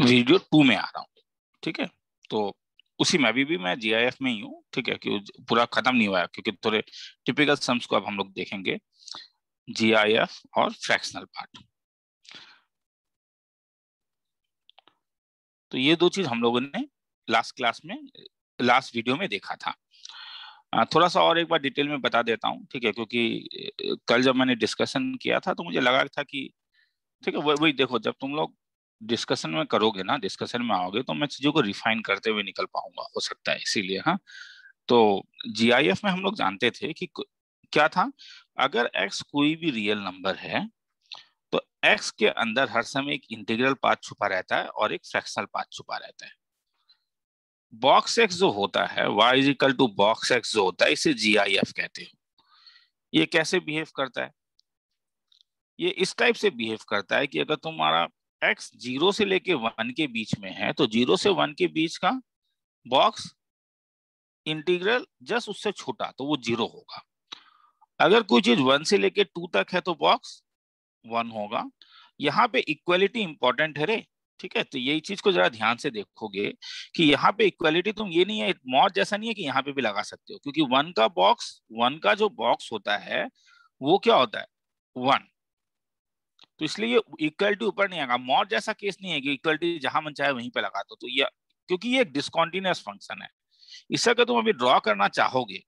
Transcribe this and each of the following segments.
Video 2 में आ रहा हूँ, ठीक है। तो उसी में अभी भी मैं GIF में ही हूँ, ठीक है, क्योंकि पूरा खत्म नहीं हुआ है, क्योंकि थोड़े टिपिकल सम्स को अब हम लोग देखेंगे, GIF और फ्रैक्शनल पार्ट। तो ये दो चीज हम लोगों ने लास्ट क्लास में, लास्ट वीडियो में देखा था। थोड़ा सा और एक बार डिटेल में बता देता हूँ, ठीक है, क्योंकि कल जब मैंने डिस्कशन किया था तो मुझे लगा था कि ठीक है, वही देखो, जब तुम लोग डिस्कशन में करोगे ना, डिस्कशन में आओगे, तो मैं चीजों को रिफाइन करते हुए निकल पाऊंगा, हो सकता है, इसीलिए। हाँ, तो GIF में हम लोग जानते थे कि क्या था, अगर x कोई भी रियल नंबर है तो x के अंदर हर समय एक इंटीग्रल पार्ट छुपा रहता है और एक फ्रैक्शनल पार्ट छुपा रहता है। बॉक्स x जो होता है, y is equal to box x जो होता है, इसे GIF कहते हो। ये कैसे बिहेव करता है? ये इस टाइप से बिहेव करता है कि अगर तुम्हारा x 0 से लेके 1 के बीच में है, तो 0 से 1 के बीच का बॉक्स इंटीग्रल जस्ट उससे छोटा, तो वो 0 होगा। अगर कोई चीज 1 से लेके 2 तक है तो बॉक्स 1 होगा। यहाँ पे इक्वलिटी इंपॉर्टेंट है रे, ठीक है। तो यही चीज को जरा ध्यान से देखोगे कि यहाँ पे इक्वलिटी तुम ये नहीं है, मॉड जैसा नहीं है कि यहाँ पे भी लगा सकते हो, क्योंकि 1 का जो बॉक्स होता है वो क्या होता है, 1। तो इसलिए ये इक्वलिटी ऊपर नहीं आएगा। मॉड जैसा केस नहीं है कि इक्वलिटी जहां मन चाहे वहीं पे लगा दो। तो ये, क्योंकि ये एक डिसकंटीन्यूअस फंक्शन है, इसे अगर तुम अभी ड्रॉ करना चाहोगे,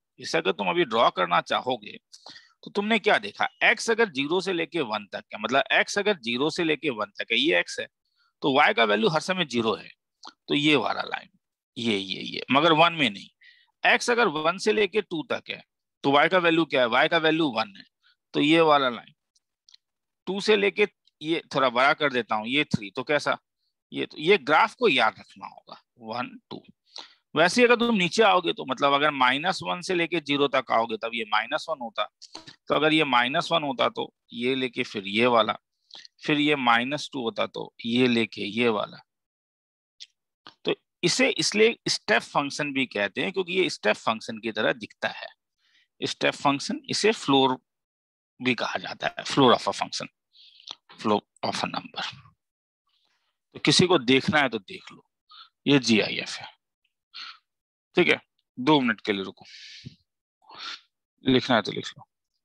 तो तुमने क्या देखा, x अगर 0 से लेके 1 तक है, मतलब x अगर 0 से लेके 1 तक है, ये x है, तो y का वैल्यू हर समय 0 है। तो ये वाला लाइन, ये मगर 1 में नहीं। x अगर 1 से लेके 2 तक है, तो y का वैल्यू क्या है, y का वैल्यू 1 है, तो ये वाला लाइन। 2 से लेके, ये थोड़ा बड़ा कर देता हूँ, ये 3, तो कैसा, ये, तो ये ग्राफ को याद रखना होगा, 1 2। वैसे अगर तुम नीचे आओगे तो मतलब अगर -1 से लेके 0 तक आओगे तब ये -1 होता। तो अगर ये -1 होता तो ये लेके फिर ये वाला, फिर ये -2 होता तो ये लेके ये वाला। तो इसे इसलिए स्टेप फंक्शन भी कहते हैं, क्योंकि ये स्टेप फंक्शन की तरह दिखता है। स्टेप फंक्शन, इसे फ्लोर भी कहा जाता है, floor of a function, floor of a number. तो किसी को देखना है तो देख लो, ये GIF है, ठीक है। 2 मिनट के लिए रुको, लिखना है तो लिख लो।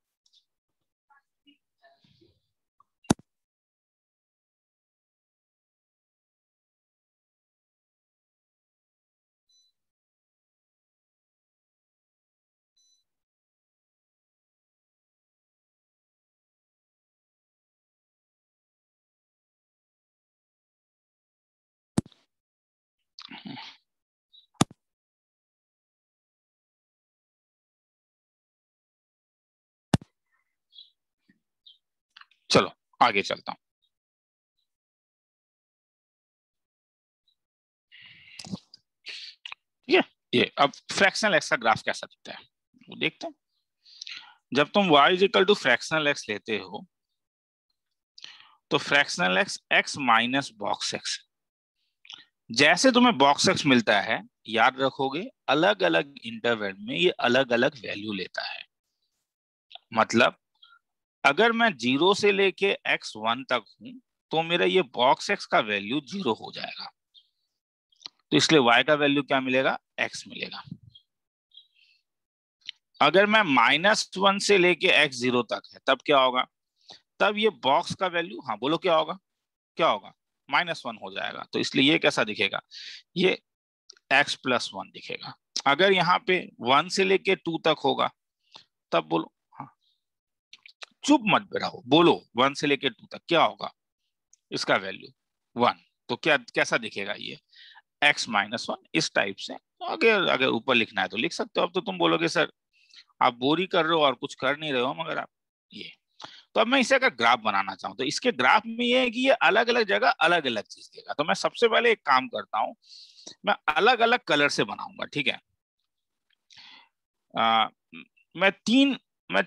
चलो आगे चलता हूं। ये अब फ्रैक्शनल एक्स का ग्राफ कैसा दिखता है वो देखते हैं। जब तुम y is equal to fractional x लेते हो, तो fractional x x minus box x, जैसे तुम्हें बॉक्स एक्स मिलता है, याद रखोगे अलग अलग इंटरवल में ये अलग अलग वैल्यू लेता है। मतलब अगर मैं 0 से लेके x1 तक हूं, तो मेरा ये बॉक्स एक्स का वैल्यू 0 हो जाएगा। तो इसलिए y का वैल्यू क्या मिलेगा, x मिलेगा। अगर मैं -1 से लेके x0 तक है, तब क्या होगा, तब ये बॉक्स का वैल्यू, हाँ बोलो क्या होगा, क्या होगा, -1 हो जाएगा। तो इसलिए ये कैसा दिखेगा, ये x+1 दिखेगा। अगर यहाँ पे 1 से लेके 2 तक होगा, तब बोलो, हाँ चुप मत रहो, बोलो 1 से लेके 2 तक क्या होगा, इसका वैल्यू 1। तो क्या कैसा दिखेगा ये, x-1, इस टाइप से। अगर अगर ऊपर लिखना है तो लिख सकते हो। अब तो तुम बोलोगे सर आप बोरी कर रहे हो और कुछ कर नहीं रहे हो, मगर आप ये, तो अब मैं इसे अगर ग्राफ बनाना चाहूं, तो इसके ग्राफ में ये है कि ये अलग अलग जगह अलग अलग चीज देगा। तो मैं सबसे पहले एक काम करता हूं, मैं अलग अलग कलर से बनाऊंगा, ठीक है। आ, मैं तीन, मैं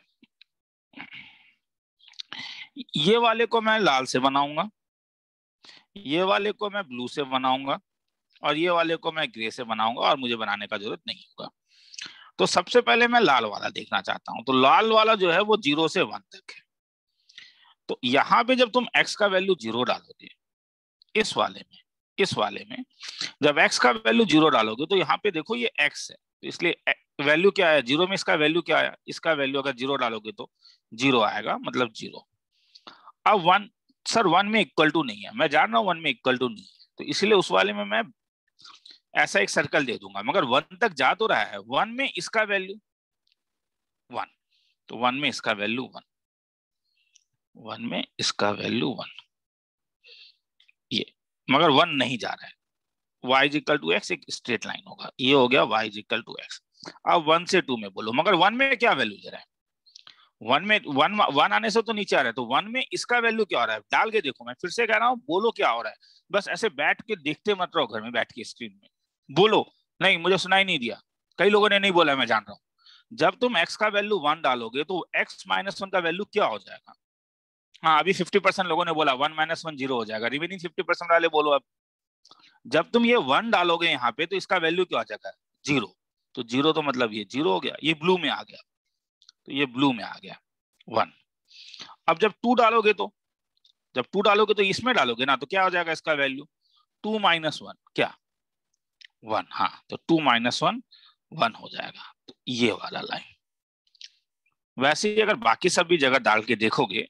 ये वाले को मैं लाल से बनाऊंगा, ये वाले को मैं ब्लू से बनाऊंगा, और ये वाले को मैं ग्रे से बनाऊंगा, और मुझे बनाने का जरूरत नहीं होगा। तो सबसे पहले मैं लाल वाला देखना चाहता हूं। तो लाल वाला जो है वो 0 से 1 तक है। तो यहां पे जब तुम x का वैल्यू 0 डालोगे इस वाले में, इस वाले में जब x का वैल्यू 0 डालोगे तो यहाँ पे देखो ये x है, तो इसलिए वैल्यू क्या है 0 में, इसका वैल्यू क्या आया, इसका वैल्यू अगर 0 डालोगे तो 0 आएगा, मतलब 0। अब 1 सर 1 में इक्वल टू नहीं है, मैं जान रहा हूँ 1 में इक्वल टू नहीं है, तो इसलिए उस वाले में मैं ऐसा एक सर्कल दे दूंगा, मगर 1 तक जा तो रहा है, 1 में इसका वैल्यू 1, तो 1 में इसका वैल्यू 1, 1 में इसका वैल्यू 1, ये मगर 1 नहीं जा रहा है। y is equal to x एक स्ट्रेट लाइन होगा, ये हो गया y is equal to x. अब 1 से 2 में बोलो, मगर 1 में क्या वैल्यू दे रहा है, 1 में 1 आने से तो नीचे आ रहा है, तो 1 में इसका वैल्यू क्या हो रहा है, डाल के देखो, मैं फिर से कह रहा हूँ, बोलो क्या हो रहा है, बस ऐसे बैठ के देखते मत रहो, घर में बैठ के स्क्रीन में बोलो, नहीं मुझे सुनाई नहीं दिया, कई लोगों ने नहीं बोला, मैं जान रहा हूँ। जब तुम x का वैल्यू 1 डालोगे तो x माइनस 1 का वैल्यू क्या हो जाएगा, हाँ अभी 50% लोगों ने बोला 1 माइनस 1 0 हो जाएगा, रिमेनिंग 50% वाले बोलो अब। जब तुम ये 1 डालोगे यहाँ पे तो इसका वैल्यू क्या हो जाएगा 0, तो 0 तो मतलब ये 0 हो गया, ये ब्लू में आ गया, तो ये ब्लू में आ गया 1। अब जब 2 डालोगे तो, जब 2 डालोगे तो इसमें डालोगे ना, तो क्या हो जाएगा इसका वैल्यू 2 माइनस 1 क्या 1, हाँ तो 2 माइनस 1 1 हो जाएगा, तो ये वाला लाइन। वैसे ही अगर बाकी सब भी जगह डाल के देखोगे,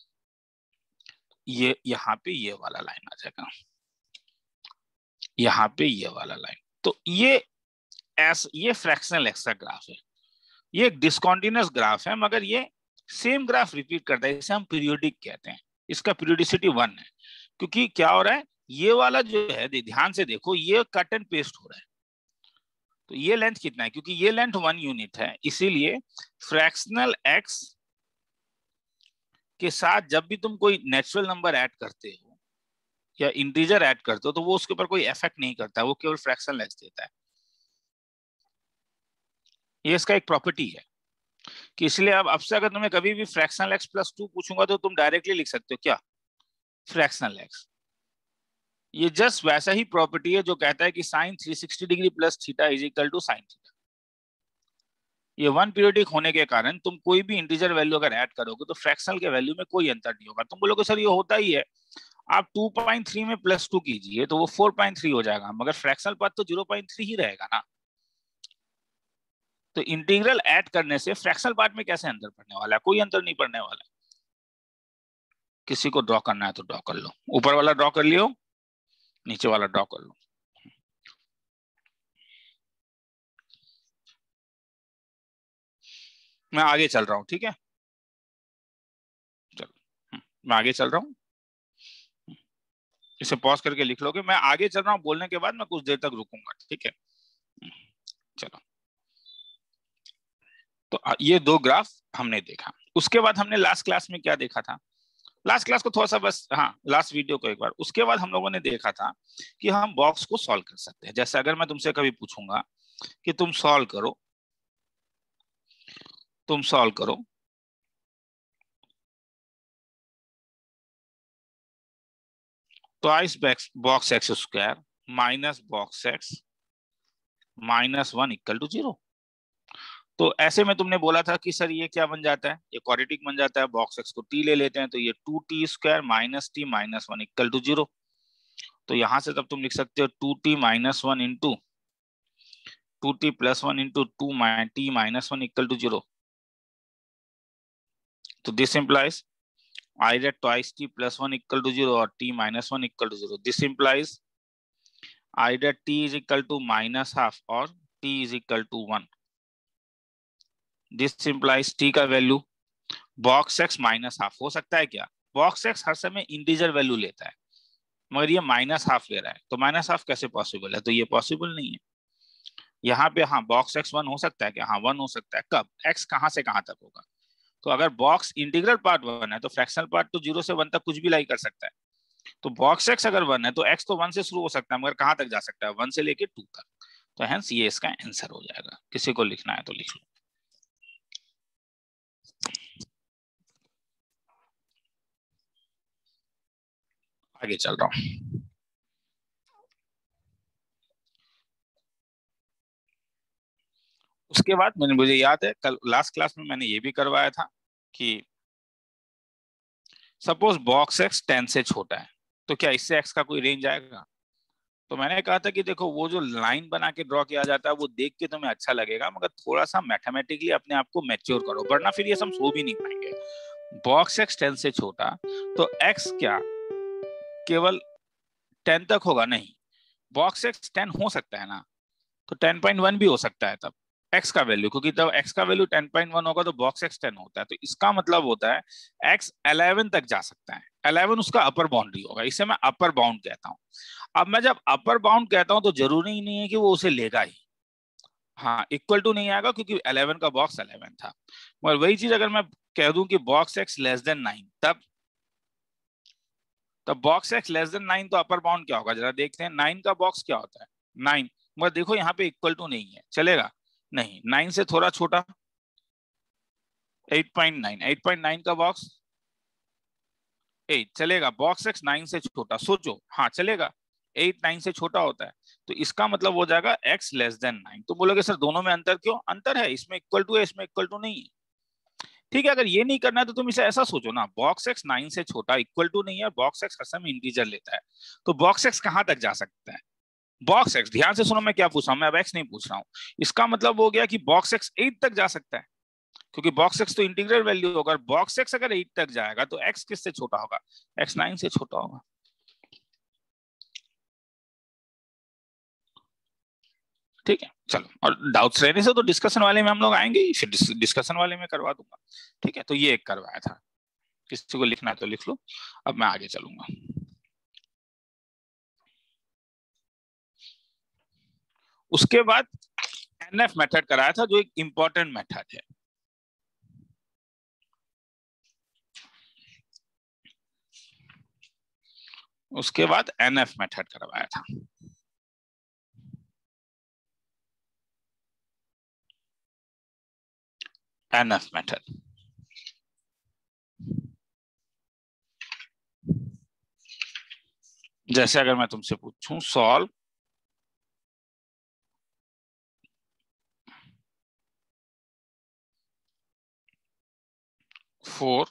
ये यहाँ पे ये वाला लाइन आ जाएगा, यहाँ पे ये वाला लाइन, तो ये फ्रैक्शनल एक्स का ग्राफ है, ये एक डिस्कंटिन्यूअस ग्राफ है, मगर ये सेम ग्राफ रिपीट करता है, इसे हम पीरियोडिक कहते हैं, इसका पीरियोडिसिटी 1 है, क्योंकि क्या हो रहा है, ये वाला जो है ध्यान से देखो, ये कट एंड पेस्ट हो रहा है, तो ये लेंथ कितना है, क्योंकि ये लेंथ 1 यूनिट है, इसीलिए फ्रैक्शनल एक्स के साथ जब भी तुम कोई नेचुरल नंबर ऐड करते हो या इंटीजर ऐड करते हो, तो वो उसके ऊपर कोई इफेक्ट नहीं करता, वो केवल फ्रैक्शनल एक्स देता है। ये इसका एक प्रॉपर्टी है कि इसलिए अब से अगर तुम्हें कभी भी फ्रैक्शनल एक्स प्लस 2 पूछूंगा तो तुम डायरेक्टली लिख सकते हो क्या फ्रैक्शनल एक्स। ये जस्ट वैसा ही प्रॉपर्टी है जो कहता है कि sine 360 degree plus theta is equal to sine theta. ये 1 पीरियोडिक होने के कारण तुम कोई भी इंटीजर वैल्यू अगर ऐड करोगे तो फ्रैक्शनल के वैल्यू में कोई अंतर नहीं होगा। तुम बोलोगे सर ये होता ही है, आप 2.3 में प्लस 2 कीजिए तो वो 4.3 हो जाएगा, मगर फ्रैक्शनल पार्ट तो 0.3 ही रहेगा ना। तो इंटीग्रल ऐड करने से फ्रैक्शनल पार्ट में कैसे अंतर पड़ने वाला है, कोई अंतर नहीं पड़ने वाला है। किसी को ड्रॉ करना है तो ड्रॉ कर लो, ऊपर वाला ड्रॉ कर लियो, नीचे वाला ड्रॉ कर लो। मैं आगे चल रहा हूँ, ठीक है, चलो मैं आगे चल रहा हूँ, इसे पॉज करके लिख लोगे, मैं आगे चल रहा हूँ, बोलने के बाद मैं कुछ देर तक रुकूंगा, ठीक है। चलो, तो ये दो ग्राफ हमने देखा, उसके बाद हमने लास्ट क्लास में क्या देखा था, लास्ट क्लास को थोड़ा सा बस, हाँ लास्ट वीडियो को एक बार, उसके बाद हम लोगों ने देखा था कि हम बॉक्स को सॉल्व कर सकते हैं। जैसे अगर मैं तुमसे कभी पूछूंगा कि तुम सॉल्व करो, तुम सॉल्व करो, twice box x square minus box x minus 1 equal to 0, तो ऐसे में तुमने बोला था कि सर ये क्या बन जाता है, ये क्वाड्रेटिक बन जाता है, बॉक्स एक्स को टी ले लेते हैं, तो ये 2t square minus T minus 1 equal to 0। तो यहां से तब तुम लिख सकते हो 2t minus 1 into 2t plus 1 into 2t minus 1 equal to 0। तो this implies either twice t plus 1 equal to 0 or t minus 1 equal to 0. This implies either t is equal to minus half or t is equal to 1. This implies t का value box x minus half हो सकता है क्या, box x हर समय integer value लेता है, मगर ये माइनस हाफ ले रहा है, तो माइनस हाफ कैसे पॉसिबल है, तो ये पॉसिबल नहीं है। यहाँ पे हाँ बॉक्स एक्स 1 हो सकता है क्या, हाँ 1 हो सकता है, कब, एक्स कहाँ से कहाँ तक होगा, तो अगर बॉक्स इंटीग्रल पार्ट 1 है तो फ्रैक्शनल पार्ट तो 0 से 1 तक कुछ भी लाई कर सकता है, तो बॉक्स एक्स अगर 1 है तो एक्स तो 1 से शुरू हो सकता है, मगर कहाँ तक जा सकता है, 1 से लेके 2 तक, तो हेंस ये इसका आंसर हो जाएगा। किसी को लिखना है तो लिख लो। आगे चल रहा हूं, उसके बाद मुझे याद है कल लास्ट क्लास में मैंने ये भी करवाया था कि सपोज बॉक्स एक्स 10 से छोटा है, तो क्या इससे एक्स का कोई रेंज आएगा, तो मैंने कहा था कि देखो वो जो लाइन बना के ड्रॉ किया जाता है वो देख के तुम्हें अच्छा लगेगा, मगर थोड़ा सा मैथमेटिकली अपने आप को मैच्योर करो, वरना फिर ये सब सो भी नहीं पाएंगे। बॉक्स एक्स 10 से छोटा, तो एक्स क्या केवल 10 तक होगा? नहीं, बॉक्स एक्स 10 हो सकता है ना, तो 10.1 भी हो सकता है तब एक्स का वैल्यू, क्योंकि तब एक्स का वैल्यू 10.1 होगा तो बॉक्स एक्स 10 होता है, तो इसका मतलब होता है एक्स 11 तक जा सकता है, 11 उसका अपर बाउंड्री होगा, इसे मैं अपर बाउंड कहता हूं। अब मैं जब अपर बाउंड कहता हूं तो जरूरी ही नहीं है कि वो उसे लेगा ही, हाँ इक्वल टू नहीं आएगा क्योंकि 11 का बॉक्स 11 था, मगर वही चीज अगर मैं कह दूं कि बॉक्स एक्स लेस देन 9, तब बॉक्स एक्स लेस देन 9 तो अपर बाउंड क्या होगा जरा देखते हैं, 9 का बॉक्स क्या होता है 9, मगर देखो यहाँ पे इक्वल टू नहीं है, चलेगा? नहीं, 9 से थोड़ा छोटा 8.9, 8.9 का बॉक्स 8 चलेगा, बॉक्स एक्स 9 से छोटा सोचो, हाँ चलेगा, 8 9 से छोटा होता है, तो इसका मतलब हो जाएगा x लेस देन 9। तो बोलोगे सर दोनों में अंतर क्यों? अंतर है, इसमें इक्वल टू है, इसमें इक्वल टू नहीं है। ठीक है, अगर ये नहीं करना है तो तुम इसे ऐसा सोचो ना, बॉक्स एक्स 9 से छोटा इक्वल टू नहीं है, बॉक्स एक्स असल में इंटीजर लेता है, तो बॉक्स एक्स कहां तक जा सकता है? बॉक्स एक्स, ध्यान से सुनो मैं क्या पूछ रहा हूं, मैं अब एक्स नहीं पूछ रहा हूं, इसका मतलब हो गया कि बॉक्स एक्स 8 तक जा सकता है, क्योंकि बॉक्स एक्स तो इंटीग्रल वैल्यू होगा, बॉक्स एक्स अगर 8 तक जाएगा तो एक्स किससे छोटा होगा? एक्स 9 से छोटा होगा। ठीक है, चलो, और डाउट्स रहने से तो डिस्कशन वाले में हम लोग आएंगे ही, फिर डिस्कशन वाले में करवा दूंगा। ठीक है, तो ये एक करवाया था, किसी को लिखना है तो लिख लो, अब मैं आगे चलूंगा। उसके बाद एनएफ मेथड कराया था, जो एक इंपॉर्टेंट मेथड है। उसके बाद एनएफ मेथड करवाया था। एनएफ मेथड, जैसे अगर मैं तुमसे पूछूं solve four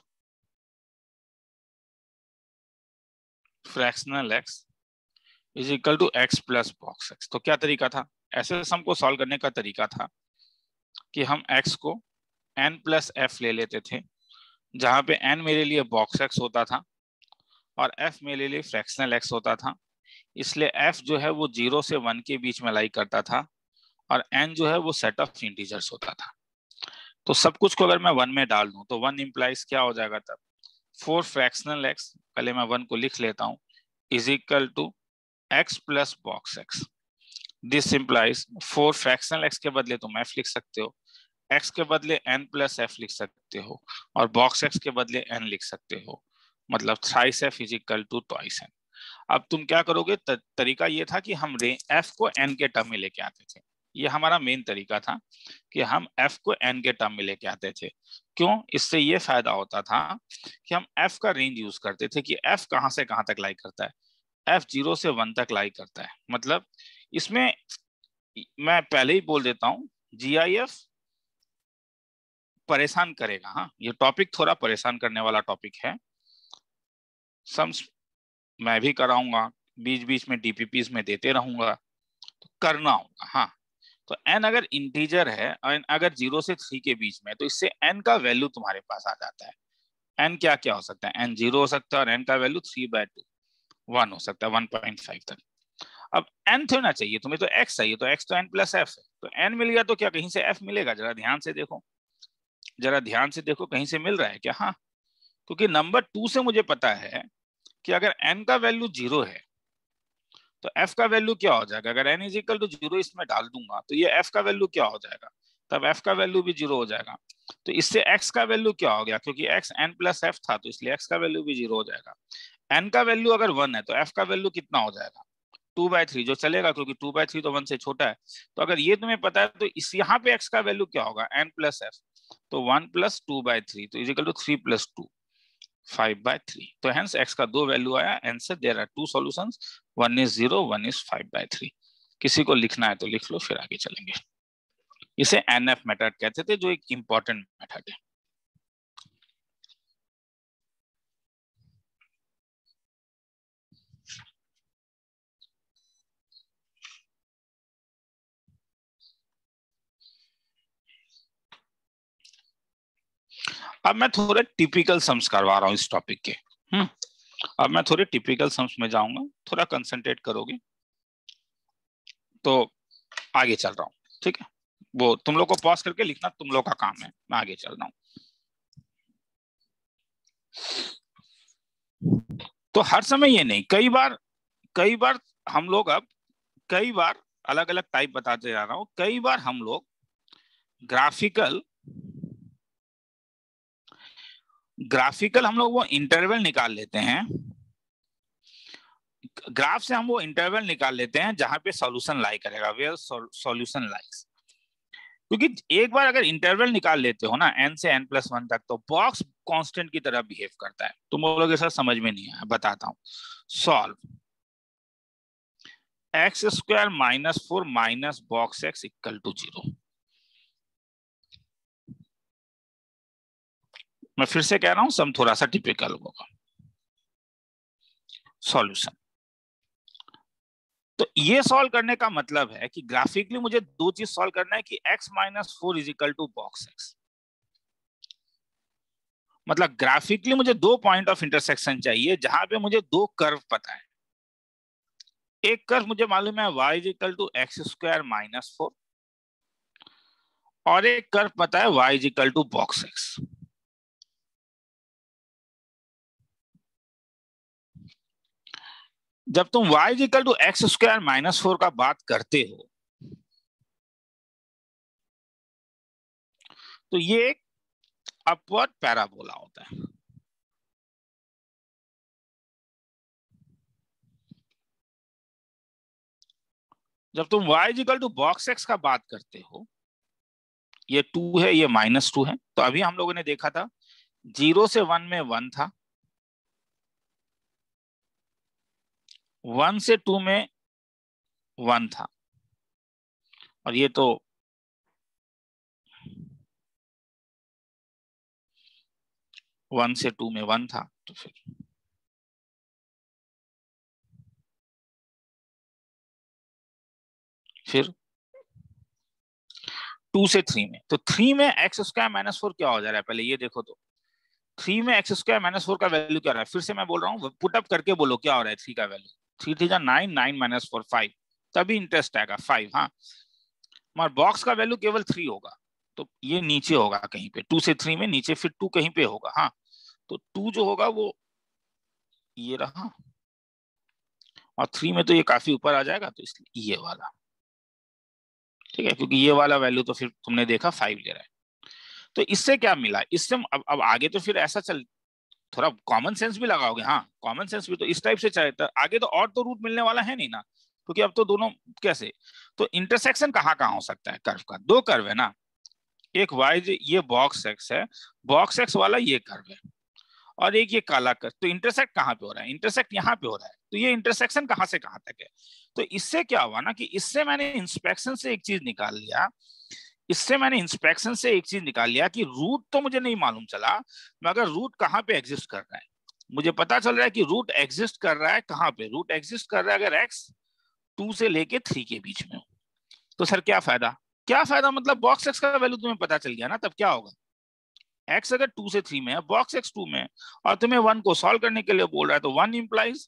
fractional x is equal to x plus box x, तो क्या तरीका था? ऐसे सम को सॉल्व करने का तरीका था कि हम एक्स को एन प्लस एफ ले लेते थे, जहां पे एन मेरे लिए बॉक्स एक्स होता था और एफ मेरे लिए फ्रैक्शनल एक्स होता था, इसलिए एफ जो है वो 0 से 1 के बीच में लाई करता था और एन जो है वो सेट ऑफ इंटीजर्स होता था। तो सब कुछ को अगर मैं 1 में डाल दूं तो 1 इंप्लाइज क्या हो जाएगा तब? 4 फ्रैक्शनल एक्स, पहले मैं 1 को लिख लेता हूं, is equal to x plus box x. This implies 4 fractional x के बदले तुम एफ लिख सकते हो, एक्स के बदले एन प्लस एफ लिख सकते हो, और बॉक्स एक्स के बदले एन लिख सकते हो, मतलब thrice F is equal to twice N. अब तुम क्या करोगे, तरीका ये था कि हम एफ को एन के टर्म में लेके आते थे, ये हमारा मेन तरीका था कि हम एफ को एन के टर्म में लेके आते थे। क्यों? इससे ये फायदा होता था कि हम एफ का रेंज यूज करते थे कि एफ कहां से कहां तक लाई करता है, एफ 0 से 1 तक लाई करता है, मतलब इसमें मैं पहले ही बोल देता हूं, जीआईएफ परेशान करेगा, हाँ ये टॉपिक थोड़ा परेशान करने वाला टॉपिक है, सम्स मैं भी कराऊंगा, बीच बीच में डीपीपीस में देते रहूंगा, तो करना होगा। हाँ, तो n अगर इंटीजर है और अगर 0 से 3 के बीच में, तो इससे n का वैल्यू तुम्हारे पास आ जाता है। n क्या क्या हो सकता है? n 0 हो सकता है और n का वैल्यू 3/2 1 हो सकता है, 1.5 तक। अब n तो ना चाहिए तुम्हें, तो x चाहिए, तो x तो n प्लस f है, तो n मिल गया तो क्या कहीं से f मिलेगा? जरा ध्यान से देखो, जरा ध्यान से देखो, कहीं से मिल रहा है क्या? हाँ, क्योंकि नंबर 2 से मुझे पता है कि अगर n का वैल्यू 0 है तो f का वैल्यू क्या हो जाएगा? अगर n इज इक्वल टू 0 इसमें डाल दूंगा तो ये f का वैल्यू क्या हो जाएगा? तब f का वैल्यू भी 0 हो जाएगा, तो इससे x का वैल्यू क्या हो गया? क्योंकि x n प्लस f था तो इसलिए x का वैल्यू भी 0 हो जाएगा। n का वैल्यू अगर 1 है तो f का वैल्यू कितना हो जाएगा? 2/3, जो चलेगा क्योंकि 2/3 तो 1 से छोटा है। तो अगर ये तुम्हें पता है तो इस यहाँ पे x का वैल्यू क्या होगा? n प्लस f, तो 1 प्लस 2/3 तो इज इक्वल टू 3 प्लस 2 5/3। तो हेंस x का दो वैल्यू आया। Answer there are two solutions, one is 0, one is 5/3। किसी को लिखना है तो लिख लो, फिर आगे चलेंगे। इसे एनएफ मेथड कहते थे, जो एक इंपॉर्टेंट मेथड है। अब मैं थोड़े टिपिकल सम्स करवा रहा हूँ इस टॉपिक के। अब मैं थोड़े टिपिकल सम्स में जाऊंगा, थोड़ा कंसंट्रेट करोगे तो आगे चल रहा हूँ, ठीक है। वो तुम लोग को पॉज करके लिखना तुम लोग का काम है, मैं आगे चल रहा हूँ। तो हर समय ये नहीं, कई बार हम लोग अब कई बार अलग अलग टाइप बताते जा रहा हूं। कई बार हम लोग ग्राफिकल हम लोग वो इंटरवल निकाल लेते हैं, ग्राफ से हम वो इंटरवल निकाल लेते हैं जहां पे सॉल्यूशन लाई करेगा, वेयर सॉल्यूशन लाइज। क्योंकि एक बार अगर इंटरवल निकाल लेते हो ना n से n+1 तक, तो बॉक्स कांस्टेंट की तरह बिहेव करता है। तुम लोग ऐसा समझ में नहीं आया, बताता हूं। Solve x² - 4 minus box x equal to 0। मैं फिर से कह रहा हूं, सम थोड़ा सा टिपिकल होगा। सॉल्यूशन, तो ये सॉल्व करने का मतलब है कि ग्राफिकली मुझे दो चीज सॉल्व करना है कि x - 4 is equal to box x। मतलब ग्राफिकली मुझे दो पॉइंट ऑफ इंटरसेक्शन चाहिए जहां पे मुझे दो कर्व पता है। एक कर्व मुझे मालूम है y इजिकल टू x² - 4, और एक कर्व पता है y is equal to box x। जब तुम y इजिकल टू x² - 4 का बात करते हो तो ये एक अपवर्ड पैराबोला होता है। जब तुम y is equal to box x का बात करते हो, ये 2 है, ये -2 है, तो अभी हम लोगों ने देखा था 0 से 1 में 1 था, 1 से 2 में 1 था, और ये तो 1 से 2 में 1 था, तो फिर 2 से 3 में, तो 3 में x² - 4 क्या हो जा रहा है, पहले ये देखो। तो 3 में x² - 4 का वैल्यू क्या रहा है, फिर से मैं बोल रहा हूँ, पुटअप करके बोलो क्या हो रहा है 3 का वैल्यू। 3 3 9, 9 - 4 5, तभी इंटरेस्ट आएगा 5। हाँ, मगर बॉक्स का वैल्यू केवल 3 होगा, तो ये नीचे होगा कहीं पे, 2 से 3 में नीचे, फिर 2 कहीं पे होगा। हाँ, तो 2 जो होगा वो ये रहा, और 3 में तो ये काफी ऊपर आ जाएगा, तो इसलिए ये वाला, ठीक है, क्योंकि ये वाला वैल्यू तो फिर तुमने देखा 5 ले रहा है। तो इससे क्या मिला, इससे अब आगे तो फिर ऐसा चल, थोड़ा कॉमन सेंस भी लगाओगे। हाँ, कॉमन सेंस भी तो इस टाइप से चाहे तो आगे तो और तो रूट मिलने वाला है नहीं ना, क्योंकि अब तो दोनों कैसे, तो इंटरसेक्शन कहाँ कहाँ हो सकता है कर्व का, दो कर्व है ना, एक वाई, ये बॉक्स एक्स है, बॉक्स एक्स वाला ये कर्व है, और एक ये काला कर्व। तो इंटरसेक्ट कहाँ पे हो रहा है, इंटरसेक्ट यहाँ पे हो रहा है। तो ये इंटरसेक्शन कहाँ से कहाँ तक है, तो इससे क्या हुआ ना कि इससे मैंने इंस्पेक्शन से एक चीज निकाल लिया, इससे मैंने इंस्पेक्शन से एक चीज निकाल लिया कि रूट तो मुझे नहीं मालूम चला, मगर रूट कहाँ पे एग्जिस्ट कर रहा है मुझे पता चल रहा है कि रूट एग्जिस्ट कर रहा है कहाँ पे, रूट एग्जिस्ट कर रहा है अगर x 2 से लेके 3 के बीच में हो। तो सर क्या फायदा, क्या फायदा, मतलब बॉक्स x का वैल्यू तुम्हें पता चल गया ना, तब क्या होगा, x अगर 2 से 3 में है, बॉक्स x 2 में है, और तुम्हें 1 को सॉल्व करने के लिए बोल रहा है, तो 1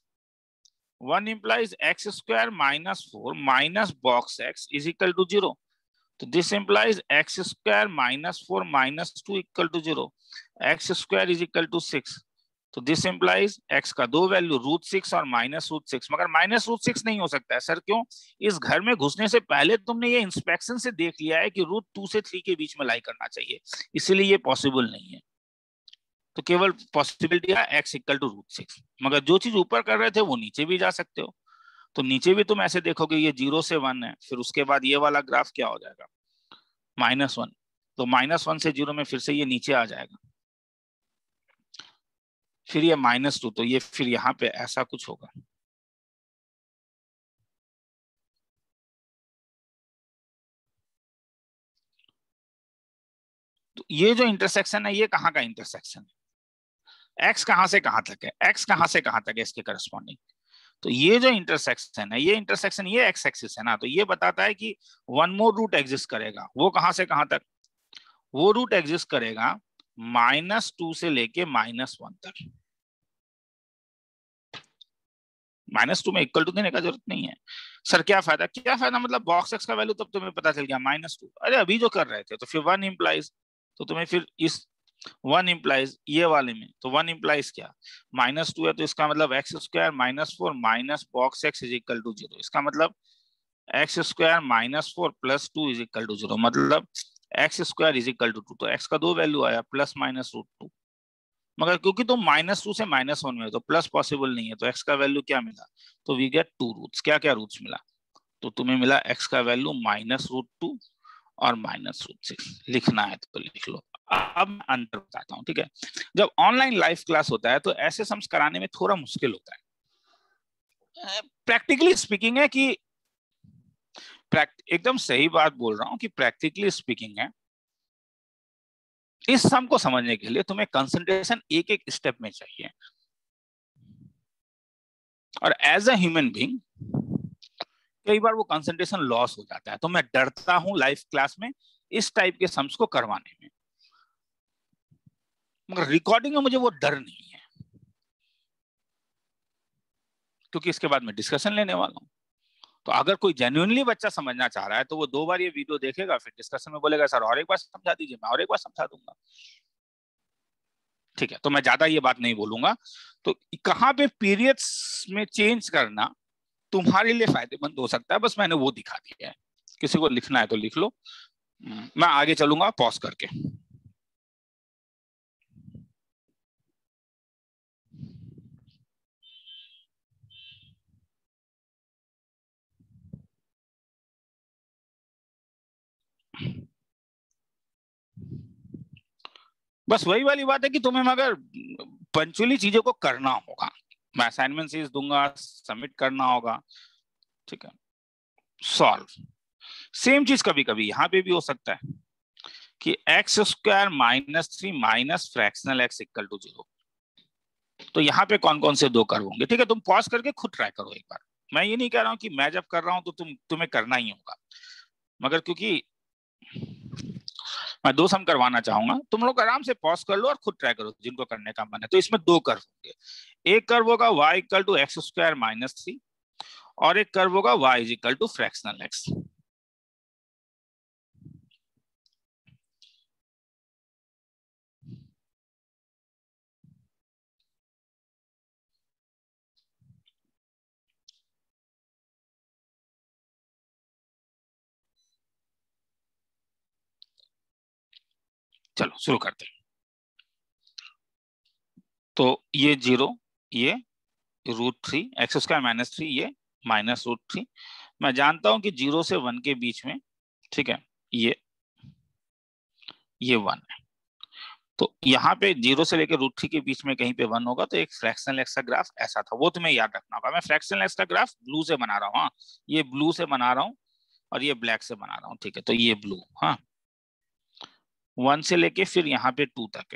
implies x² - 4 minus box x is equal to 0। तो this implies x² - 4 - 2 equal to 0, x² is equal to 6। तो दिस implies x का दो वैल्यू √6 और -√6, मगर -√6 नहीं हो सकता है सर, क्यों, इस घर में घुसने से पहले तुमने ये इंस्पेक्शन से देख लिया है कि √2 से 3 के बीच में लाई करना चाहिए, इसीलिए ये पॉसिबल नहीं है। तो केवल पॉसिबिलिटी है x इक्वल टू √6, मगर जो चीज ऊपर कर रहे थे वो नीचे भी जा सकते हो। तो नीचे भी तुम ऐसे देखोगे, ये 0 से 1 है, फिर उसके बाद ये वाला ग्राफ क्या हो जाएगा, -1, तो -1 से 0 में फिर से ये नीचे आ जाएगा, फिर ये -2, तो ये फिर यहाँ पे ऐसा कुछ होगा। तो ये जो इंटरसेक्शन है, ये कहाँ का इंटरसेक्शन है, x कहाँ से कहाँ तक है, x कहाँ से कहाँ तक है इसके करस्पॉन्डिंग। तो ये जो इंटरसेक्शन है, ये इंटरसेक्शन, ये x एक्सिस है ना, तो ये बताता है कि वन मोर रूट एग्जिस्ट करेगा, वो कहाँ से कहाँ तक, वो रूट एग्जिस्ट करेगा -2 से लेके -1 तक। -2 में इक्वल टू देने का जरूरत नहीं है। सर क्या फायदा, क्या फायदा मतलब बॉक्स एक्स का वैल्यू तब तुम्हें पता चल गया -2। अरे अभी जो कर रहे थे तो फिर 1 इम्प्लाइज, तो तुम्हें फिर इस 1 इम्प्लाइज ये वाले में, तो 1 इम्प्लाइज क्या, -2 है तो इसका मतलब x² -4 minus box x is equal to 0। इसका मतलब x² -4 + 2 इज इक्वल टू 0, मतलब x² इज इक्वल टू 2। तो x का 2 वैल्यू आया +-√2, मगर क्योंकि तुम -2 से -1 में हो तो प्लस पॉसिबल नहीं है, तो x का वैल्यू क्या मिला, तो वी गेट 2 रूट्स। क्या क्या रूट्स मिला, तो तुम्हें मिला x का वैल्यू -√2 और -√6। लिखना है तो लिख लो। अब मैं अंतर बताता हूँ, ठीक है। जब ऑनलाइन लाइव क्लास होता है तो ऐसे सम्स कराने में थोड़ा मुश्किल होता है। प्रैक्टिकली स्पीकिंग है कि एकदम सही बात बोल रहा हूँ कि प्रैक्टिकली स्पीकिंग है, इस सम को समझने के लिए तुम्हें कंसंट्रेशन एक एक स्टेप में चाहिए। और एज अ ह्यूमन बीइंग कई बार वो कंसंट्रेशन लॉस हो जाता है, तो मैं डरता हूं लाइव क्लास में इस टाइप के सम्स को करवाने में, मगर रिकॉर्डिंग में मुझे वो डर नहीं है, क्योंकि इसके बाद मैं डिस्कशन लेने वाला हूं। तो अगर कोई जेन्युइनली बच्चा समझना चाह रहा है तो वो 2 बार ये वीडियो देखेगा, फिर डिस्कशन में बोलेगा सर और एक बार समझा दीजिए, मैं और एक बार समझा दूंगा। ठीक है, तो मैं ज्यादा ये बात नहीं बोलूंगा। तो कहाँ पे पीरियड्स में चेंज करना तुम्हारे लिए फायदेमंद हो सकता है, बस मैंने वो दिखा दिया है। किसी को लिखना है तो लिख लो, मैं आगे चलूंगा पॉज करके। बस वही वाली बात है कि तुम्हें मगर पंचुअली चीजों को करना होगा। मैं असाइनमेंट सीरीज दूंगा, सबमिट करना होगा, ठीक है। सॉल्व, सेम चीज कभी कभी यहाँ पे भी हो सकता है कि x² -3 minus fractional x equal to 0। तो यहाँ पे कौन कौन से 2 कर्व होंगे, ठीक है। तुम पॉज करके खुद ट्राई करो एक बार। मैं ये नहीं कह रहा हूँ कि मैं जब कर रहा हूँ तो तुम्हें करना ही होगा, मगर क्योंकि मैं 2 सम करवाना चाहूंगा, तुम लोग आराम से पॉज कर लो और खुद ट्राई करो जिनको करने का मन है। तो इसमें 2 कर्व होंगे, एक कर्व होगा y इक्वल टू x² -3 और एक कर्व होगा y is equal to fractional x। चलो शुरू करते हैं। तो ये 0, ये √3 x² -3, ये -√3। मैं जानता हूं कि 0 से 1 के बीच में, ठीक है, ये 1 है। तो यहाँ पे 0 से लेकर √3 के बीच में कहीं पे 1 होगा, तो एक फ्रैक्शनल एक्स का ग्राफ ऐसा था, वो तुम्हें याद रखना होगा। मैं फ्रैक्शनल एक्स का ग्राफ ब्लू से बना रहा हूँ, हाँ, ये ब्लू से बना रहा हूँ और ये ब्लैक से बना रहा हूँ, ठीक है। तो ये ब्लू, हाँ, 1 से लेके फिर यहाँ पे 2 तक है,